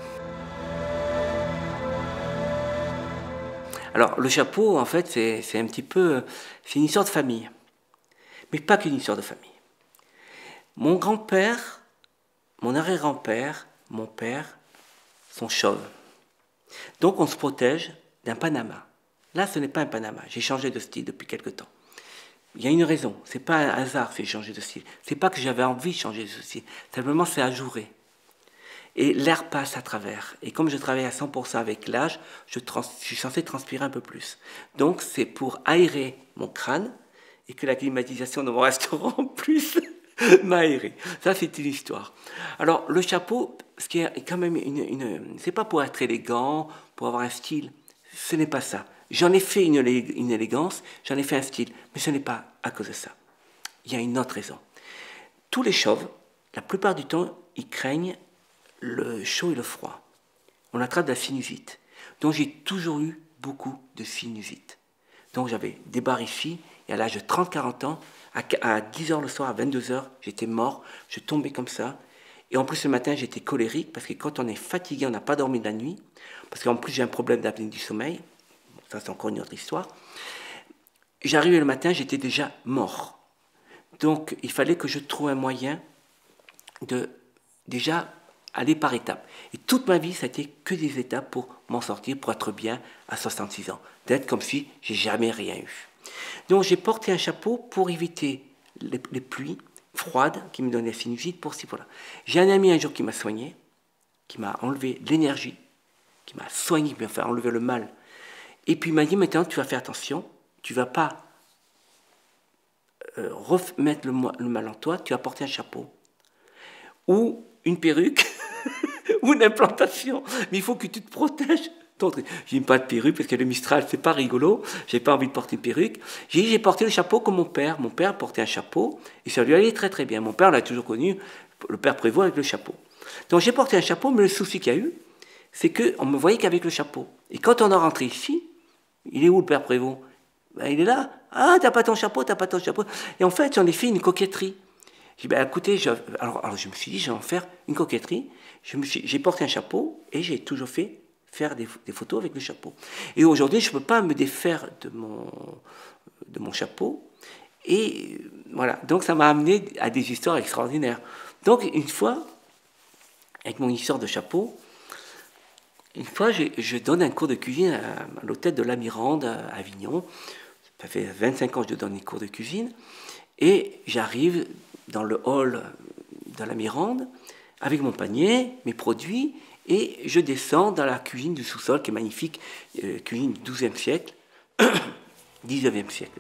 Alors, le chapeau, en fait, c'est un petit peu... C'est une histoire de famille. Mais pas qu'une histoire de famille. Mon grand-père, mon arrière-grand-père, mon père sont chauves. Donc, on se protège d'un Panama. Là, ce n'est pas un Panama. J'ai changé de style depuis quelque temps. Il y a une raison. Ce n'est pas un hasard si j'ai changé de style. Ce n'est pas que j'avais envie de changer de style. Simplement, c'est ajouré. Et l'air passe à travers. Et comme je travaille à cent pour cent avec l'âge, je, je suis censé transpirer un peu plus. Donc, c'est pour aérer mon crâne et que la climatisation de mon restaurant puisse m'aérer. Ça, c'est une histoire. Alors, le chapeau, ce qui est quand même une... une c'est pas pour être élégant, pour avoir un style. Ce n'est pas ça. J'en ai fait une, une élégance, j'en ai fait un style. Mais ce n'est pas à cause de ça. Il y a une autre raison. Tous les chauves, la plupart du temps, ils craignent le chaud et le froid. On attrape de la sinusite. Donc j'ai toujours eu beaucoup de sinusite. Donc j'avais des barres ici, et à l'âge de trente à quarante ans, à dix heures le soir, à vingt-deux heures, j'étais mort, je tombais comme ça. Et en plus le matin, j'étais colérique, parce que quand on est fatigué, on n'a pas dormi de la nuit, parce qu'en plus j'ai un problème d'apnée du sommeil, ça c'est encore une autre histoire. J'arrivais le matin, j'étais déjà mort. Donc il fallait que je trouve un moyen de déjà aller par étapes. Et toute ma vie, ça a été que des étapes pour m'en sortir, pour être bien à soixante-six ans. D'être comme si j'ai jamais rien eu. Donc j'ai porté un chapeau pour éviter les, les pluies froides qui me donnaient la sinusite pour ci, voilà. J'ai un ami un jour qui m'a soigné, qui m'a enlevé l'énergie, qui m'a soigné, qui m'a fait enlever le mal. Et puis il m'a dit, maintenant tu vas faire attention, tu ne vas pas euh, remettre le, le mal en toi, tu vas porter un chapeau. Ou une perruque, ou une implantation. Mais il faut que tu te protèges. J'ai pas de perruque parce que le Mistral, c'est pas rigolo. J'ai pas envie de porter une perruque. J'ai j'ai porté le chapeau comme mon père. Mon père portait un chapeau et ça lui allait très très bien. Mon père l'a toujours connu, le père Prévost avec le chapeau. Donc j'ai porté un chapeau, mais le souci qu'il y a eu, c'est qu'on me voyait qu'avec le chapeau. Et quand on est rentré ici, il est où le père Prévost? Ben, il est là. Ah, t'as pas ton chapeau, t'as pas ton chapeau. Et en fait, j'en ai fait une coquetterie. J'ai dit, ben, écoutez, je, alors, alors je me suis dit, je vais en faire une coquetterie. J'ai porté un chapeau et j'ai toujours fait faire des, des photos avec le chapeau. Et aujourd'hui, je ne peux pas me défaire de mon, de mon chapeau. Et voilà, donc ça m'a amené à des histoires extraordinaires. Donc une fois, avec mon histoire de chapeau, une fois, je, je donne un cours de cuisine à, à l'hôtel de la Mirande à Avignon. Ça fait vingt-cinq ans que je donne des cours de cuisine. Et j'arrive dans le hall de la Mirande avec mon panier, mes produits, et je descends dans la cuisine du sous-sol qui est magnifique, euh, cuisine du douzième siècle, dix-neuvième siècle.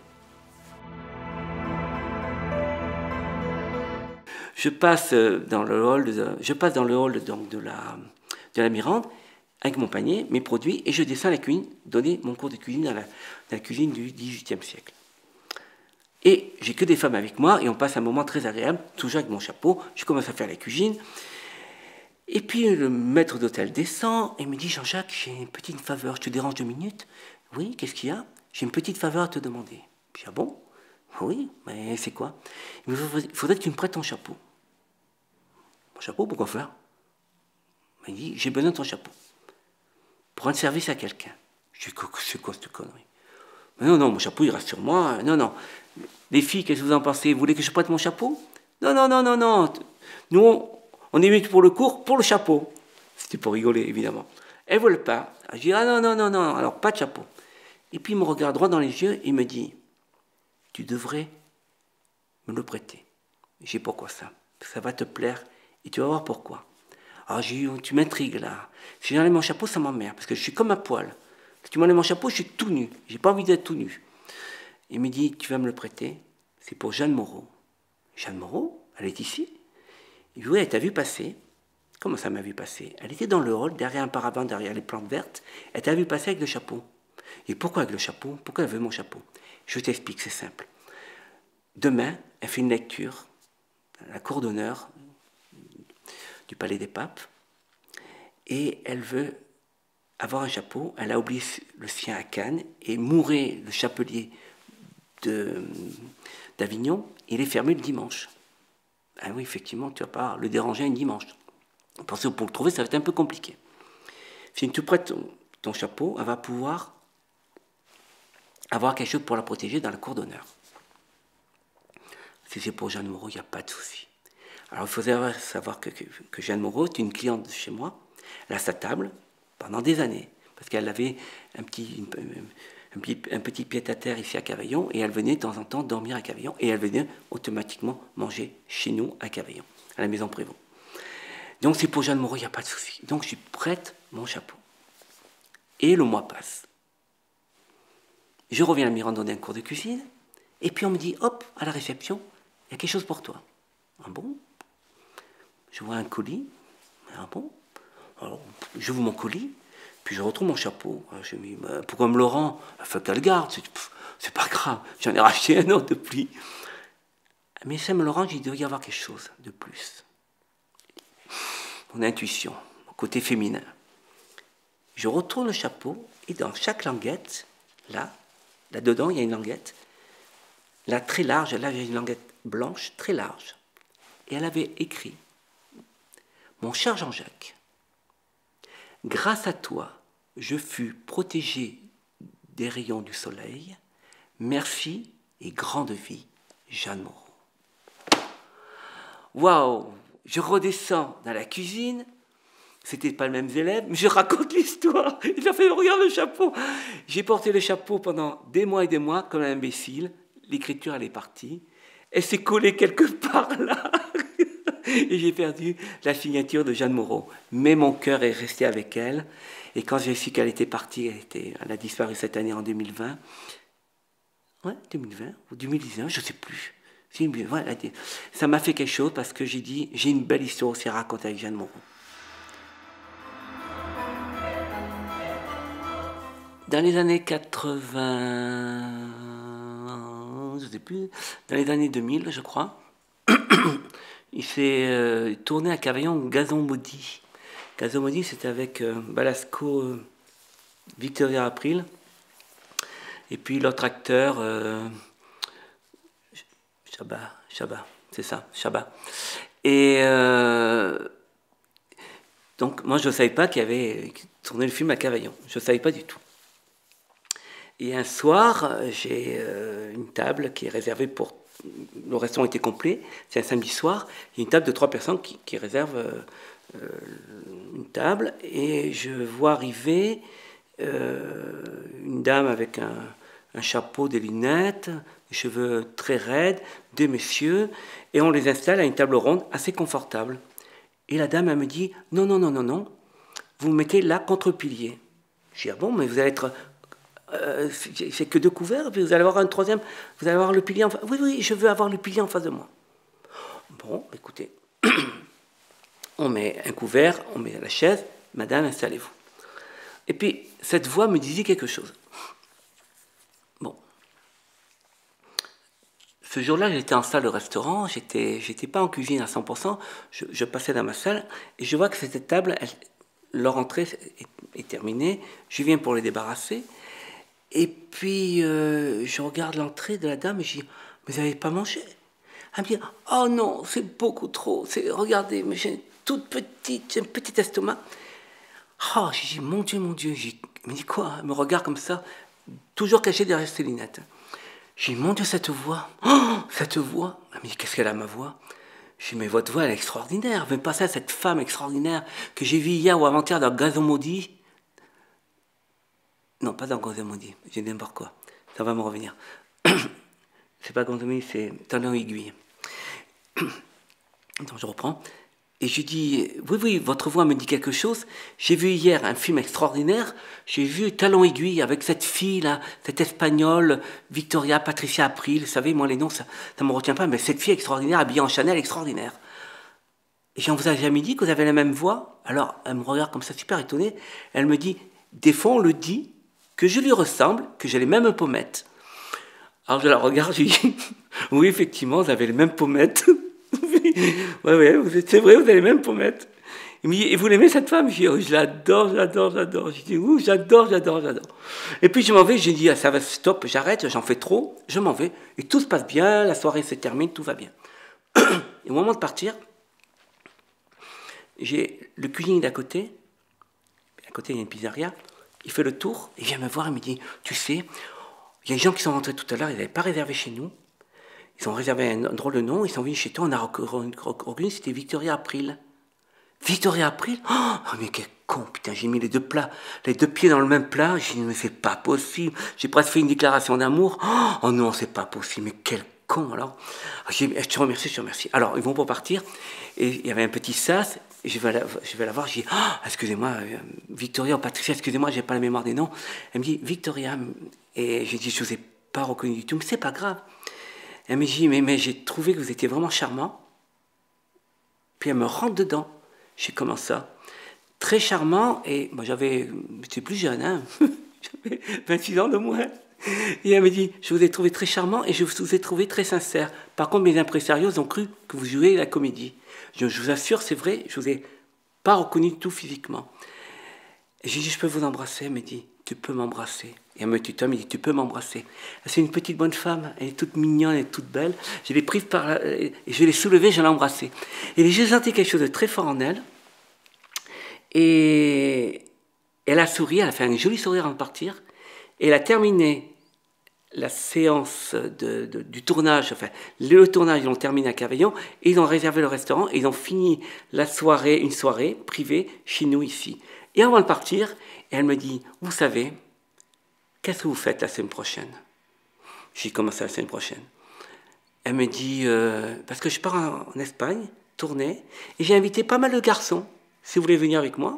Je passe dans le hall de, je passe dans le hall donc de la, de la Mirande avec mon panier, mes produits, et je descends à la cuisine, donner mon cours de cuisine dans la, dans la cuisine du dix-huitième siècle. Et j'ai que des femmes avec moi, et on passe un moment très agréable, toujours avec mon chapeau. Je commence à faire la cuisine. Et puis le maître d'hôtel descend et me dit, Jean-Jacques, j'ai une petite faveur, je te dérange deux minutes? Oui, qu'est-ce qu'il y a? J'ai une petite faveur à te demander. Je dis, ah bon? Oui, mais c'est quoi? Il faudrait que tu me prêtes ton chapeau. Mon chapeau, pourquoi faire? Il me dit, j'ai besoin de ton chapeau. Pour rendre service à quelqu'un. Je dis, c'est quoi cette connerie? Mais non, non, mon chapeau, il reste sur moi. Non, non. Les filles, qu'est-ce que vous en pensez? Vous voulez que je prête mon chapeau? Non, non, non, non, non. Nous, on, on est venu pour le cours, pour le chapeau. C'était pour rigoler, évidemment. Elles ne veulent pas. Je dis, ah non, non, non, non, alors pas de chapeau. Et puis il me regarde droit dans les yeux et il me dit, tu devrais me le prêter. J'ai pourquoi ça? Ça va te plaire et tu vas voir pourquoi. Alors j'ai dit, tu m'intrigues là. Si j'enlève mon chapeau, ça m'emmerde parce que je suis comme un poil. Si tu m'enlèves mon chapeau, je suis tout nu. J'ai pas envie d'être tout nu. Il me dit, tu vas me le prêter, c'est pour Jeanne Moreau. Jeanne Moreau, elle est ici? Il dit, oui, elle t'a vu passer. Comment ça m'a vu passer? Elle était dans le hall, derrière un paravent, derrière les plantes vertes. Elle t'a vu passer avec le chapeau. Et pourquoi avec le chapeau? Pourquoi elle veut mon chapeau? Je t'explique, c'est simple. Demain, elle fait une lecture à la cour d'honneur du Palais des Papes. Et elle veut avoir un chapeau. Elle a oublié le sien à Cannes. Et Mouret, le chapelier d'Avignon, il est fermé le dimanche. Ah oui, effectivement, tu ne vas pas le déranger un dimanche. Parce que pour le trouver, ça va être un peu compliqué. Si tu prêtes ton, ton chapeau, elle va pouvoir avoir quelque chose pour la protéger dans la cour d'honneur. Si c'est pour Jeanne Moreau, il n'y a pas de souci. Alors il faut savoir que, que, que Jeanne Moreau est une cliente de chez moi. Elle a sa table pendant des années. Parce qu'elle avait un petit... Un petit, un petit pied-à-terre ici à Cavaillon, et elle venait de temps en temps dormir à Cavaillon, et elle venait automatiquement manger chez nous à Cavaillon, à la maison Prévost. Donc c'est pour Jeanne Moreau, il n'y a pas de souci. Donc je lui prête mon chapeau. Et le mois passe. Je reviens à la Mirande donner un cours de cuisine, et puis on me dit, hop, à la réception, il y a quelque chose pour toi. Ah bon? Je vois un colis. Ah bon? Alors, j'ouvre mon colis. Puis je retrouve mon chapeau. Je me dis, bah, pourquoi me le rend? Il faut qu'elle le garde. C'est pas grave. J'en ai racheté un autre depuis. Mais ça me le rend, il doit y avoir quelque chose de plus. Mon intuition, mon côté féminin. Je retourne le chapeau et dans chaque languette, là, là-dedans, il y a une languette. Là, très large, là, j'ai une languette blanche, très large. Et elle avait écrit, mon cher Jean-Jacques, grâce à toi, je fus protégé des rayons du soleil. Merci et grande vie, Jeanne Moreau. Waouh! Je redescends dans la cuisine. C'était pas les mêmes élèves, mais je raconte l'histoire. Il a fait, regarde le chapeau. J'ai porté le chapeau pendant des mois et des mois comme un imbécile. L'écriture, elle est partie. Elle s'est collée quelque part là. Et j'ai perdu la signature de Jeanne Moreau. Mais mon cœur est resté avec elle. Et quand j'ai su qu'elle était partie, elle, était, elle a disparu cette année en deux mille vingt. Ouais, deux mille vingt ou deux mille dix-neuf, je ne sais plus. Ouais, ça m'a fait quelque chose parce que j'ai dit, j'ai une belle histoire aussi à raconter avec Jeanne Moreau. Dans les années quatre-vingts, je ne sais plus, dans les années deux mille, je crois, il s'est euh, tourné à Cavaillon Gazon Maudit. Gazon Maudit, c'était avec euh, Balasco, euh, Victoria April, et puis l'autre acteur, euh, Chabat, Chabat, c'est ça, Chabat. Et euh, donc, moi, je ne savais pas qu'il y avait tourné le film à Cavaillon. Je ne savais pas du tout. Et un soir, j'ai euh, une table qui est réservée pour... Le restaurant était complet, c'est un samedi soir. Il y a une table de trois personnes qui, qui réserve euh, euh, une table. Et je vois arriver euh, une dame avec un, un chapeau, des lunettes, des cheveux très raides, deux messieurs, et on les installe à une table ronde assez confortable. Et la dame, elle me dit, non, non, non, non, non, vous me mettez là contre le pilier. Je dis, ah bon, mais vous allez être... Euh, c'est que deux couverts, puis vous allez avoir un troisième, vous allez avoir le pilier en face. Oui, oui, je veux avoir le pilier en face de moi. Bon, écoutez, on met un couvert, on met la chaise, madame, installez-vous. Et puis, cette voix me disait quelque chose. Bon. Ce jour-là, j'étais en salle de restaurant, j'étais, j'étais pas en cuisine à cent pour cent, je, je passais dans ma salle, et je vois que cette table, elle, leur entrée est, est terminée, je viens pour les débarrasser, et puis euh, je regarde l'entrée de la dame, et je dis, vous n'avez pas mangé? Elle me dit, oh non, c'est beaucoup trop, c'est, regardez, mais j'ai une toute petite, j'ai un petit estomac. Oh, j'ai dit, mon Dieu, mon Dieu, j'ai, elle me dit quoi? Elle me regarde comme ça, toujours cachée derrière ses lunettes. J'ai dit, mon Dieu, cette voix, oh, cette voix. Elle me dit, qu'est-ce qu'elle a, ma voix? J'ai dit, mais votre voix, elle est extraordinaire. Vous me passez à cette femme extraordinaire que j'ai vue hier ou avant-hier dans Gazon Maudit. Non, pas dans Gazon Maudit, j'ai dit n'importe quoi. Ça va me revenir. C'est pas Gazon Maudit, c'est Talon Aiguille. Donc je reprends. Et je dis, oui, oui, votre voix me dit quelque chose. J'ai vu hier un film extraordinaire. J'ai vu Talon Aiguille avec cette fille-là, cette espagnole, Victoria Patricia April. Vous savez, moi, les noms, ça ne me retient pas, mais cette fille extraordinaire, habillée en Chanel, extraordinaire. Et j'en vous ai jamais dit que vous avez la même voix? Alors, elle me regarde comme ça, super étonnée. Elle me dit, des fois, on le dit, que je lui ressemble, que j'ai les mêmes pommettes. Alors, je la regarde, je dis, oui, effectivement, vous avez les mêmes pommettes. Ouais, ouais, c'est vrai, vous avez les mêmes pommettes. Il me dit, et vous l'aimez cette femme? Je dis, oh, je l'adore, j'adore, j'adore. Je dis, ouh, j'adore, j'adore, j'adore. Et puis je m'en vais, j'ai dit, ah, ça va, stop, j'arrête, j'en fais trop, je m'en vais. Et tout se passe bien, la soirée se termine, tout va bien. Et au moment de partir, j'ai le cuisinier d'à côté, à côté il y a une pizzeria, il fait le tour, il vient me voir, il me dit, tu sais, il y a des gens qui sont rentrés tout à l'heure, ils n'avaient pas réservé chez nous. Ils ont réservé un drôle de nom, ils sont venus chez toi, on a reconnu, c'était Victoria April. Victoria April? Oh, mais quel con, putain, j'ai mis les deux plats, les deux pieds dans le même plat, j'ai dit, mais c'est pas possible, j'ai presque fait une déclaration d'amour, oh non, c'est pas possible, mais quel con, alors. J'ai dit, je te remercie, je te remercie. Alors, ils vont pour partir, et il y avait un petit sas, et je vais la, je vais la voir, je dis, oh, excusez-moi, Victoria ou Patricia, excusez-moi, j'ai pas la mémoire des noms. Elle me dit, Victoria, et j'ai dit, je vous ai pas reconnu du tout, mais c'est pas grave. Elle me dit, mais, mais j'ai trouvé que vous étiez vraiment charmant. Puis elle me rentre dedans. J'ai comment ça? Très charmant, et moi j'avais, j'étais plus jeune, hein, j'avais vingt-six ans de moins. Et elle me dit, je vous ai trouvé très charmant et je vous ai trouvé très sincère. Par contre, mes impresarios ont cru que vous jouiez la comédie. Je, je vous assure, c'est vrai, je vous ai pas reconnu du tout physiquement. Et j'ai dit, je peux vous embrasser? Elle me dit, tu peux m'embrasser. Et elle me tutoie, elle me dit, tu peux m'embrasser. C'est une petite bonne femme, elle est toute mignonne, elle est toute belle. Je l'ai prise par la... et je l'ai soulevée, je l'ai embrassée. Et j'ai senti quelque chose de très fort en elle. Et elle a souri, elle a fait un joli sourire avant de partir. Et elle a terminé la séance de, de, du tournage, enfin, le tournage, ils l'ont terminé à Cavaillon, et ils ont réservé le restaurant, et ils ont fini la soirée, une soirée privée, chez nous, ici. Et avant de partir, elle me dit, vous savez, qu'est-ce que vous faites la semaine prochaine? J'ai commencé la semaine prochaine. Elle me dit, euh, parce que je pars en, en Espagne, tourner, et j'ai invité pas mal de garçons, si vous voulez venir avec moi.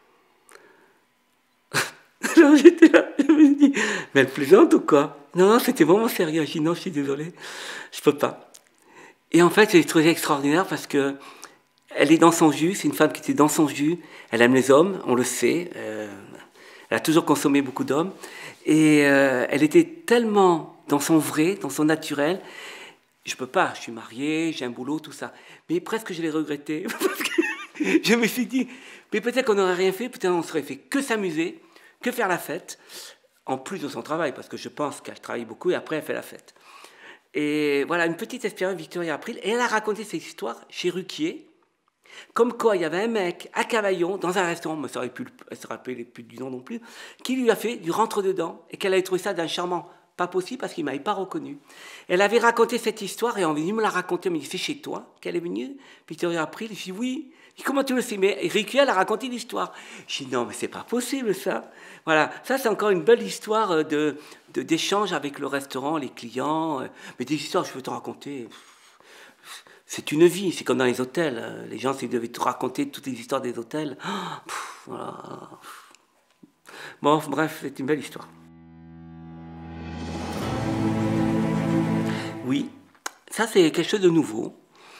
Alors j'étais là, je me dis, mais elle plaisante ou quoi? Non, non, c'était vraiment sérieux. Je dis, non, je suis désolé, je peux pas. Et en fait, je l'ai trouvé extraordinaire parce que elle est dans son jus, c'est une femme qui était dans son jus, elle aime les hommes, on le sait, euh, elle a toujours consommé beaucoup d'hommes, et euh, elle était tellement dans son vrai, dans son naturel, je peux pas, je suis marié, j'ai un boulot, tout ça, mais presque je l'ai regretté, parce que je me suis dit, mais peut-être qu'on n'aurait rien fait, peut-être on serait fait que s'amuser, que faire la fête, en plus de son travail, parce que je pense qu'elle travaille beaucoup, et après elle fait la fête. Et voilà, une petite expérience Victoria April, et elle a raconté cette histoire chez Ruquier, comme quoi il y avait un mec à Cavaillon, dans un restaurant, mais ça aurait pu, elle ne se rappelait plus du nom non plus, qui lui a fait du rentre-dedans, et qu'elle avait trouvé ça d'un charmant pas possible parce qu'il ne m'avait pas reconnu. Elle avait raconté cette histoire et on est venu me la raconter. Elle m'a dit, c'est chez toi qu'elle est venue? Puis tu as appris? Je lui ai dit, oui. Je dis, comment tu le sais? Mais Ricky, elle a raconté l'histoire. Je dis, non, mais c'est pas possible ça. Voilà, ça c'est encore une belle histoire de, de, d'échange avec le restaurant, les clients. Mais des histoires, je peux te raconter. C'est une vie, c'est comme dans les hôtels. Les gens, s'ils devaient te raconter toutes les histoires des hôtels. Pff, voilà. Bon, bref, c'est une belle histoire. Oui, ça c'est quelque chose de nouveau.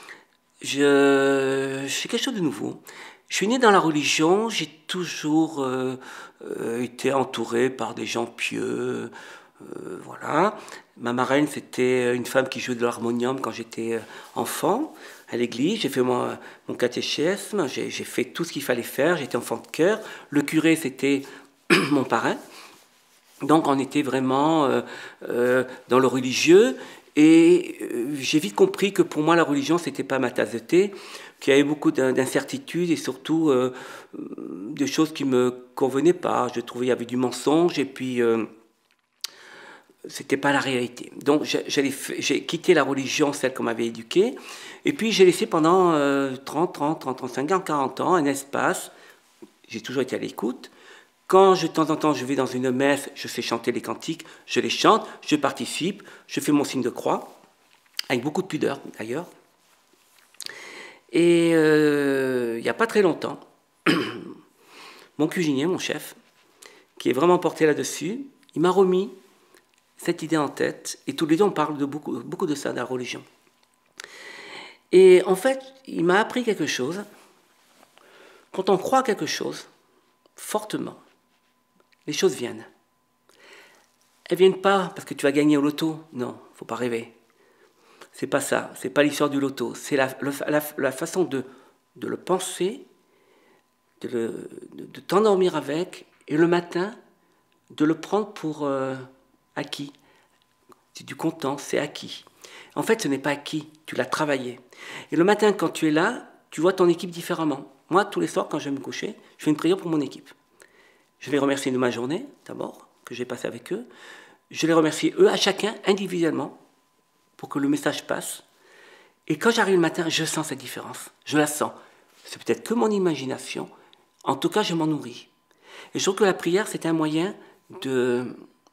Je, c'est quelque chose de nouveau. Je suis né dans la religion, j'ai toujours euh, euh, été entouré par des gens pieux. Euh, voilà. Ma marraine, c'était une femme qui jouait de l'harmonium quand j'étais enfant à l'église. J'ai fait mon, mon catéchisme, j'ai, j'ai fait tout ce qu'il fallait faire, j'étais enfant de cœur. Le curé, c'était mon parrain. Donc on était vraiment euh, euh, dans le religieux. Et euh, j'ai vite compris que pour moi, la religion, c'était pas ma tasse de thé, qu'il y avait beaucoup d'incertitudes et surtout euh, des choses qui me convenaient pas. Je trouvais qu'il y avait du mensonge et puis euh, c'était pas la réalité. Donc j'ai quitté la religion, celle qu'on m'avait éduquée, et puis j'ai laissé pendant euh, trente, trente, trente, trente-cinq ans, quarante ans un espace. J'ai toujours été à l'écoute. Quand je, de temps en temps je vais dans une messe, je fais chanter les cantiques, je les chante, je participe, je fais mon signe de croix, avec beaucoup de pudeur d'ailleurs. Et euh, il n'y a pas très longtemps, mon cuisinier, mon chef, qui est vraiment porté là-dessus, il m'a remis cette idée en tête, et tous les deux on parle de beaucoup, beaucoup de ça, de la religion. Et en fait, il m'a appris quelque chose. Quand on croit quelque chose, fortement, les choses viennent. Elles viennent pas parce que tu vas gagner au loto. Non, faut pas rêver. C'est pas ça. C'est pas l'histoire du loto. C'est la, la, la façon de, de le penser, de, le, de, de t'endormir avec, et le matin, de le prendre pour euh, acquis. C'est du content, c'est acquis. En fait, ce n'est pas acquis. Tu l'as travaillé. Et le matin, quand tu es là, tu vois ton équipe différemment. Moi, tous les soirs, quand je vais me coucher, je fais une prière pour mon équipe. Je les remercie de ma journée, d'abord, que j'ai passée avec eux. Je les remercie, eux, à chacun, individuellement, pour que le message passe. Et quand j'arrive le matin, je sens cette différence. Je la sens. C'est peut-être que mon imagination. En tout cas, je m'en nourris. Et je trouve que la prière, c'est un moyen de,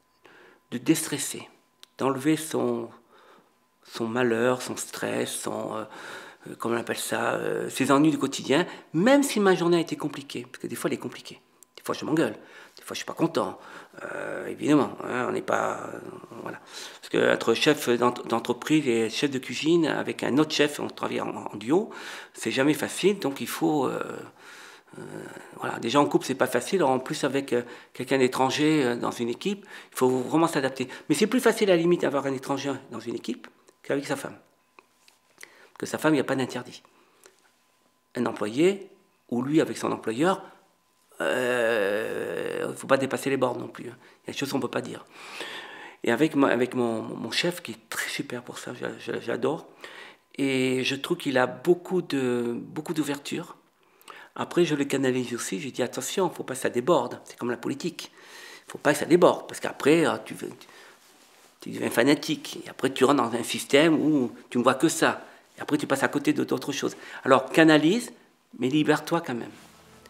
de déstresser, d'enlever son, son malheur, son stress, son... Euh, comment on appelle ça, euh, ses ennuis du quotidien, même si ma journée a été compliquée, parce que des fois elle est compliquée, des fois je m'engueule, des fois je suis pas content, euh, évidemment, hein, on n'est pas, euh, voilà, parce que être chef d'entreprise et chef de cuisine avec un autre chef, on travaille en, en duo, c'est jamais facile, donc il faut, euh, euh, voilà, déjà en couple c'est pas facile, alors en plus avec euh, quelqu'un d'étranger euh, dans une équipe, il faut vraiment s'adapter, mais c'est plus facile à la limite d'avoir un étranger dans une équipe qu'avec sa femme. Que sa femme, il n'y a pas d'interdit. Un employé, ou lui avec son employeur, il euh, ne faut pas dépasser les bornes non plus. Il y a des choses qu'on ne peut pas dire. Et avec, ma, avec mon, mon chef, qui est très super pour ça, j'adore, et je trouve qu'il a beaucoup de, beaucoup d'ouverture. Après, je le canalise aussi, je dis attention, il ne faut pas que ça déborde. C'est comme la politique. Il ne faut pas que ça déborde, parce qu'après, tu, tu deviens fanatique. Et après, tu rentres dans un système où tu ne vois que ça. Après, tu passes à côté d'autres choses. Alors, canalise, mais libère-toi quand même.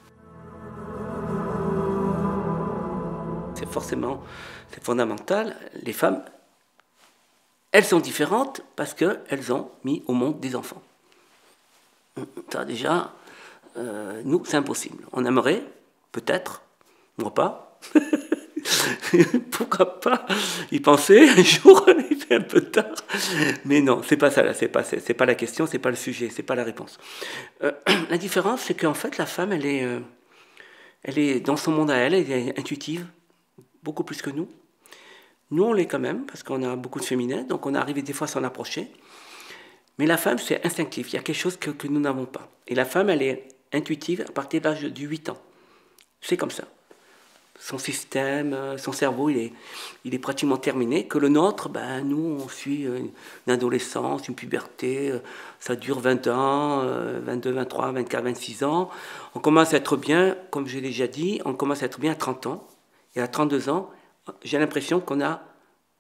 C'est forcément, c'est fondamental. Les femmes, elles sont différentes parce qu'elles ont mis au monde des enfants. Ça, déjà, euh, nous, c'est impossible. On aimerait, peut-être, moi pas. Pourquoi pas y penser un jour, il fait un peu tard, mais non, c'est pas ça là, c'est pas c'est pas la question, c'est pas le sujet, c'est pas la réponse. Euh, la différence, c'est qu'en fait la femme, elle est, euh, elle est dans son monde à elle, elle est intuitive, beaucoup plus que nous. Nous, on l'est quand même parce qu'on a beaucoup de féminin, donc on arrive des fois à s'en approcher. Mais la femme, c'est instinctif. Il y a quelque chose que, que nous n'avons pas. Et la femme, elle est intuitive à partir de l'âge de huit ans. C'est comme ça. Son système, son cerveau, il est, il est pratiquement terminé. Que le nôtre, ben, nous, on suit une adolescence, une puberté, ça dure vingt ans, vingt-deux, vingt-trois, vingt-quatre, vingt-six ans. On commence à être bien, comme j'ai déjà dit, on commence à être bien à trente ans. Et à trente-deux ans, j'ai l'impression qu'on a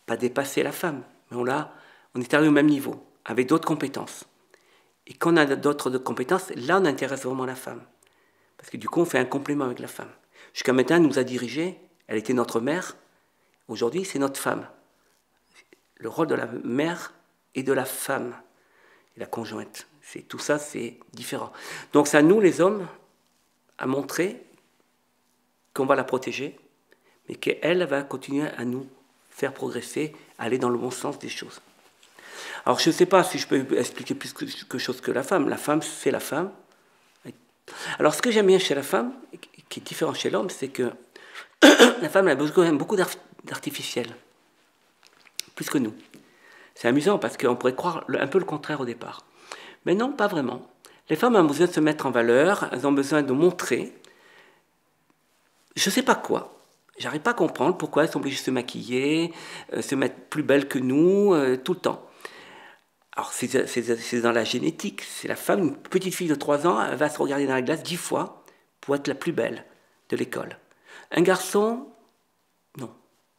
pas dépassé la femme, mais on, l'a, on est arrivé au même niveau, avec d'autres compétences. Et quand on a d'autres compétences, là on intéresse vraiment la femme. Parce que du coup on fait un complément avec la femme. Jusqu'à maintenant elle nous a dirigés, elle était notre mère, aujourd'hui c'est notre femme. Le rôle de la mère et de la femme, et la conjointe, c'est, tout ça c'est différent. Donc c'est à nous les hommes à montrer qu'on va la protéger, mais qu'elle va continuer à nous faire progresser, aller dans le bon sens des choses. Alors je ne sais pas si je peux expliquer plus que chose que la femme. La femme, c'est la femme. Alors ce que j'aime bien chez la femme, qui est différent chez l'homme, c'est que la femme a besoin beaucoup d'artificiel, plus que nous. C'est amusant parce qu'on pourrait croire un peu le contraire au départ. Mais non, pas vraiment. Les femmes ont besoin de se mettre en valeur, elles ont besoin de montrer, je ne sais pas quoi. J'arrive pas à comprendre pourquoi elles sont obligées de se maquiller, euh, se mettre plus belles que nous, euh, tout le temps. Alors c'est, c'est, c'est dans la génétique. C'est la femme, une petite fille de trois ans, elle va se regarder dans la glace dix fois pour être la plus belle de l'école. Un garçon, non.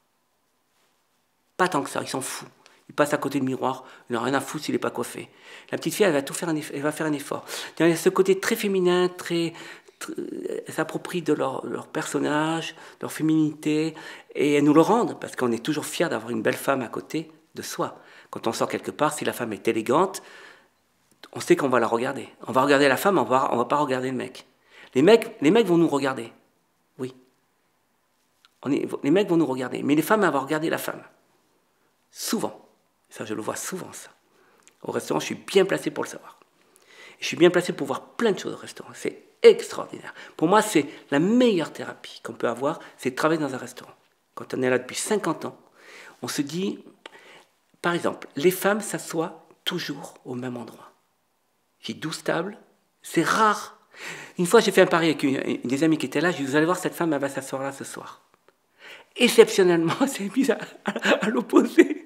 Pas tant que ça, il s'en fout. Il passe à côté du miroir, il n'a rien à foutre s'il n'est pas coiffé. La petite fille, elle va, tout faire un effort, elle va faire un effort. Il y a ce côté très féminin, très... Elles s'approprient de leur, leur personnage, de leur féminité, et elles nous le rendent, parce qu'on est toujours fiers d'avoir une belle femme à côté de soi. Quand on sort quelque part, si la femme est élégante, on sait qu'on va la regarder. On va regarder la femme, on va, on va pas regarder le mec. Les mecs, les mecs vont nous regarder, oui. On est, les mecs vont nous regarder, mais les femmes, elles vont regarder la femme. Souvent. Ça, je le vois souvent, ça. Au restaurant, je suis bien placé pour le savoir. Je suis bien placé pour voir plein de choses au restaurant. C'est extraordinaire. Pour moi, c'est la meilleure thérapie qu'on peut avoir, c'est de travailler dans un restaurant. Quand on est là depuis cinquante ans, on se dit, par exemple, les femmes s'assoient toujours au même endroit. J'ai douze tables, c'est rare. Une fois, j'ai fait un pari avec une, une des amies qui était là, je dis, vous allez voir, cette femme, elle va s'asseoir là ce soir. Exceptionnellement, elle s'est mise à, à, à l'opposé.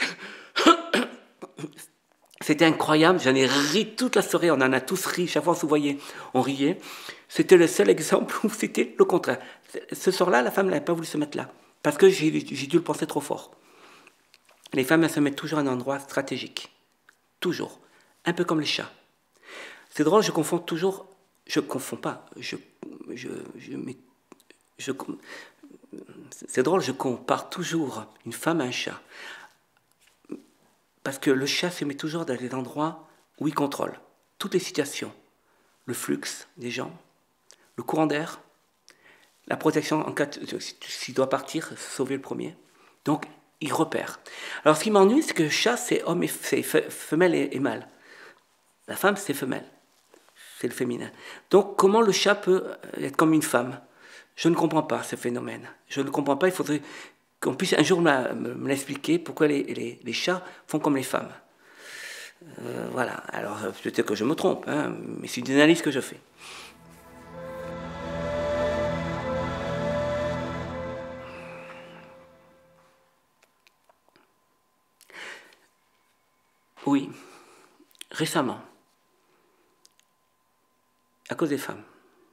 C'était incroyable, j'en ai ri toute la soirée, on en a tous ri, chaque fois on se voyait, on riait. C'était le seul exemple où c'était le contraire. Ce soir-là, la femme n'avait pas voulu se mettre là, parce que j'ai, j'ai dû le penser trop fort. Les femmes, elles se mettent toujours à un endroit stratégique. Toujours. Un peu comme les chats. C'est drôle, je confonds toujours, je ne confonds pas, je, je, je, je, c'est drôle, je compare toujours une femme à un chat. Parce que le chat se met toujours dans des endroits où il contrôle toutes les situations. Le flux des gens, le courant d'air, la protection en cas de, s'il doit partir, sauver le premier. Donc, il repère. Alors, ce qui m'ennuie, c'est que le chat, c'est homme et c'est femelle et, et mâle. La femme, c'est femelle. C'est le féminin. Donc, comment le chat peut être comme une femme? Je ne comprends pas ce phénomène. Je ne comprends pas, il faudrait qu'on puisse un jour me, me l'expliquer pourquoi les, les, les chats font comme les femmes. Euh, voilà, alors peut-être que je me trompe, hein, mais c'est une analyse que je fais. Oui, récemment, à cause des femmes.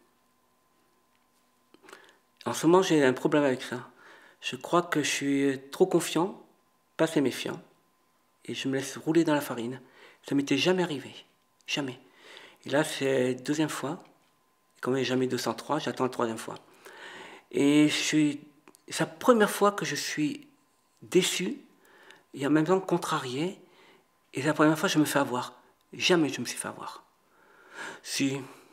En ce moment, j'ai un problème avec ça. Je crois que je suis trop confiant, pas assez méfiant, et je me laisse rouler dans la farine. Ça m'était jamais arrivé, jamais. Et là, c'est la deuxième fois, comme il n'y a jamais deux cent trois, j'attends la troisième fois. Et je suis, c'est la première fois que je suis déçu, et en même temps contrarié, et c'est la première fois que je me fais avoir. Jamais je me suis fait avoir. Si...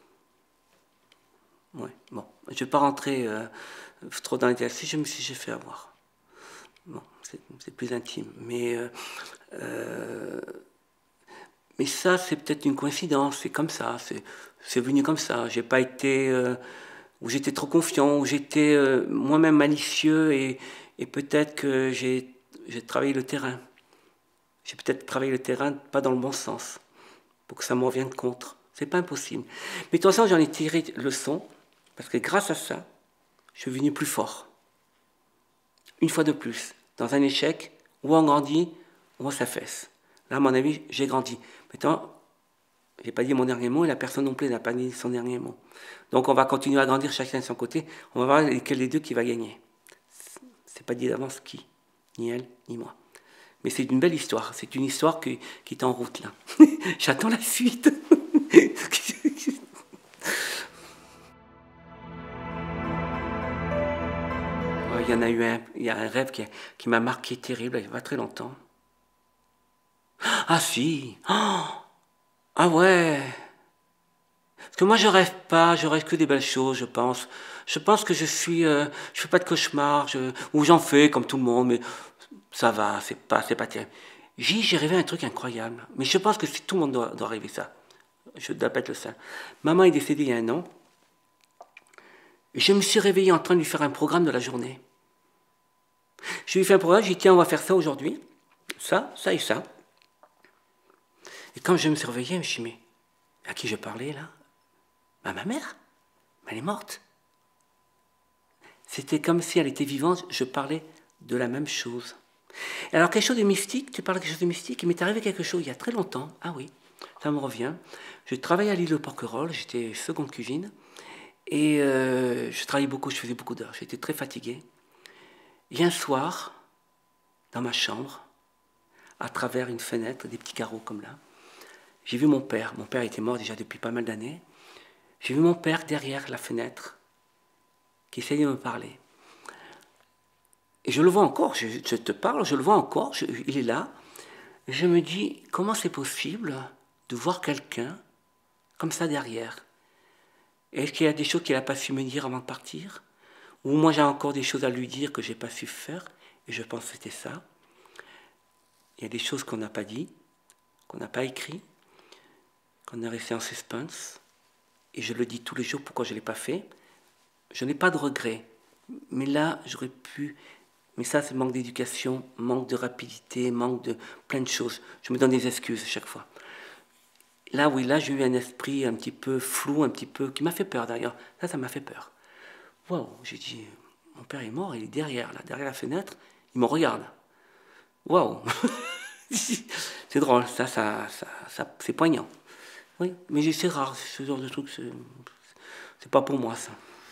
Oui, bon, je ne vais pas rentrer euh, trop dans les détails. Si je me suis j'ai fait avoir. Bon, c'est, c'est plus intime. Mais, euh, euh, mais ça, c'est peut-être une coïncidence. C'est comme ça. C'est, c'est venu comme ça. J'ai pas été... Euh, où j'étais trop confiant, où j'étais euh, moi-même malicieux et, et peut-être que j'ai, j'ai travaillé le terrain. J'ai peut-être travaillé le terrain pas dans le bon sens pour que ça me revienne contre. C'est pas impossible. Mais de toute façon, j'en ai tiré leçon. Parce que grâce à ça, je suis venu plus fort. Une fois de plus, dans un échec, où on grandit, où on s'affaisse. Là, à mon avis, j'ai grandi. Maintenant, je n'ai pas dit mon dernier mot et la personne non plus n'a pas dit son dernier mot. Donc on va continuer à grandir chacun de son côté. On va voir lequel des deux qui va gagner. C'est pas dit d'avance qui. ni elle, ni moi. Mais c'est une belle histoire, c'est une histoire qui, qui est en route là. J'attends la suite. Il y en a eu un, il y a un rêve qui, qui m'a marqué terrible, il n'y a pas très longtemps. Ah si, oh, ah ouais. Parce que moi je rêve pas, je rêve que des belles choses, je pense. Je pense que je suis, euh, je fais pas de cauchemars, je, ou j'en fais comme tout le monde, mais ça va, c'est pas, c'est pas terrible. J'ai, j'ai rêvé un truc incroyable, mais je pense que si tout le monde doit, doit rêver ça. Je dois pas être le seul. Maman est décédée il y a un an. Je me suis réveillé en train de lui faire un programme de la journée. Je lui ai fait un programme, j'ai dit tiens, on va faire ça aujourd'hui, ça, ça et ça. Et quand je me suis réveillé, je me suis dit mais à qui je parlais là? À ma mère, mais elle est morte. C'était comme si elle était vivante, je parlais de la même chose. Et alors quelque chose de mystique, tu parles de quelque chose de mystique, il m'est arrivé quelque chose il y a très longtemps, ah oui, ça me revient. Je travaillais à l'île de Porquerolles, j'étais seconde cuisine, et euh, je travaillais beaucoup, je faisais beaucoup d'heures, j'étais très fatigué. Et un soir, dans ma chambre, à travers une fenêtre, des petits carreaux comme là, j'ai vu mon père. Mon père était mort déjà depuis pas mal d'années. J'ai vu mon père derrière la fenêtre, qui essayait de me parler. Et je le vois encore, je, je te parle, je le vois encore, je, il est là. Et je me dis, comment c'est possible de voir quelqu'un comme ça derrière? Est-ce qu'il y a des choses qu'il n'a pas su me dire avant de partir? Ou moi j'ai encore des choses à lui dire que je n'ai pas su faire? Et je pense que c'était ça. Il y a des choses qu'on n'a pas dit, qu'on n'a pas écrit, qu'on est resté en suspense. Et je le dis tous les jours pourquoi je ne l'ai pas fait. Je n'ai pas de regrets. Mais là, j'aurais pu... Mais ça, c'est manque d'éducation, manque de rapidité, manque de plein de choses. Je me donne des excuses à chaque fois. Là, oui, là, j'ai eu un esprit un petit peu flou, un petit peu... qui m'a fait peur d'ailleurs. Ça, ça m'a fait peur. Waouh, j'ai dit, mon père est mort, il est derrière, là, derrière la fenêtre, il me regarde. Waouh. C'est drôle, ça, ça, ça, ça c'est poignant. Oui, mais c'est rare, ce genre de truc, c'est pas pour moi, ça.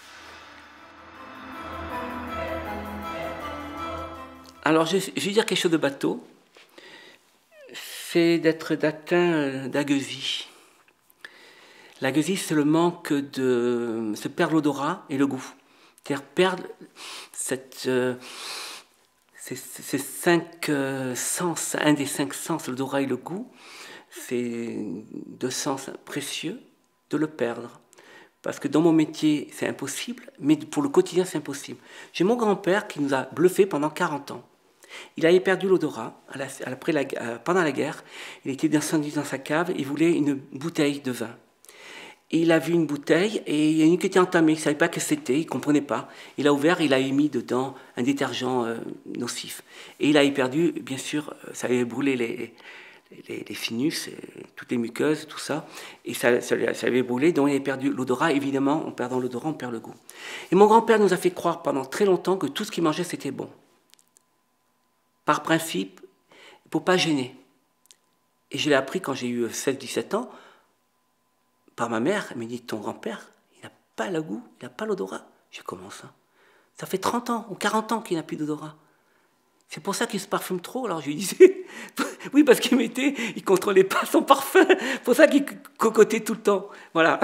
Alors, je, je vais dire quelque chose de bateau. C'est d'être atteint d'agueusie. La gueusie, c'est le manque de... se perdre l'odorat et le goût. C'est-à-dire perdre cette... Euh, ces, ces cinq euh, sens, un des cinq sens, l'odorat et le goût, c'est deux sens précieux, de le perdre. Parce que dans mon métier, c'est impossible, mais pour le quotidien, c'est impossible. J'ai mon grand-père qui nous a bluffés pendant quarante ans. Il avait perdu l'odorat après la, pendant la guerre. Il était descendu dans sa cave, il voulait une bouteille de vin. Et il a vu une bouteille et il y a une qui était entamée, il ne savait pas que c'était, il ne comprenait pas. Il a ouvert, il a mis dedans un détergent euh, nocif. Et il avait perdu, bien sûr, ça avait brûlé les, les, les sinus, toutes les muqueuses, tout ça. Et ça, ça, ça avait brûlé, donc il avait perdu l'odorat. Évidemment, en perdant l'odorat, on perd le goût. Et mon grand-père nous a fait croire pendant très longtemps que tout ce qu'il mangeait, c'était bon. Par principe, pour ne pas gêner. Et je l'ai appris quand j'ai eu seize dix-sept ans, par ma mère. Elle m'a dit, ton grand-père, il n'a pas le goût, il n'a pas l'odorat. J'ai dit, comment ça? Ça fait trente ans ou quarante ans qu'il n'a plus d'odorat. C'est pour ça qu'il se parfume trop. Alors je lui disais, oui, parce qu'il mettait, il ne contrôlait pas son parfum. C'est pour ça qu'il cocotait tout le temps. Voilà.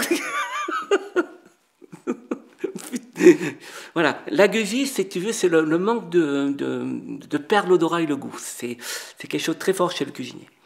Voilà, la gueusie, si tu veux, c'est le, le manque de, de, de perdre l'odorat et le goût. C'est quelque chose de très fort chez le cuisinier.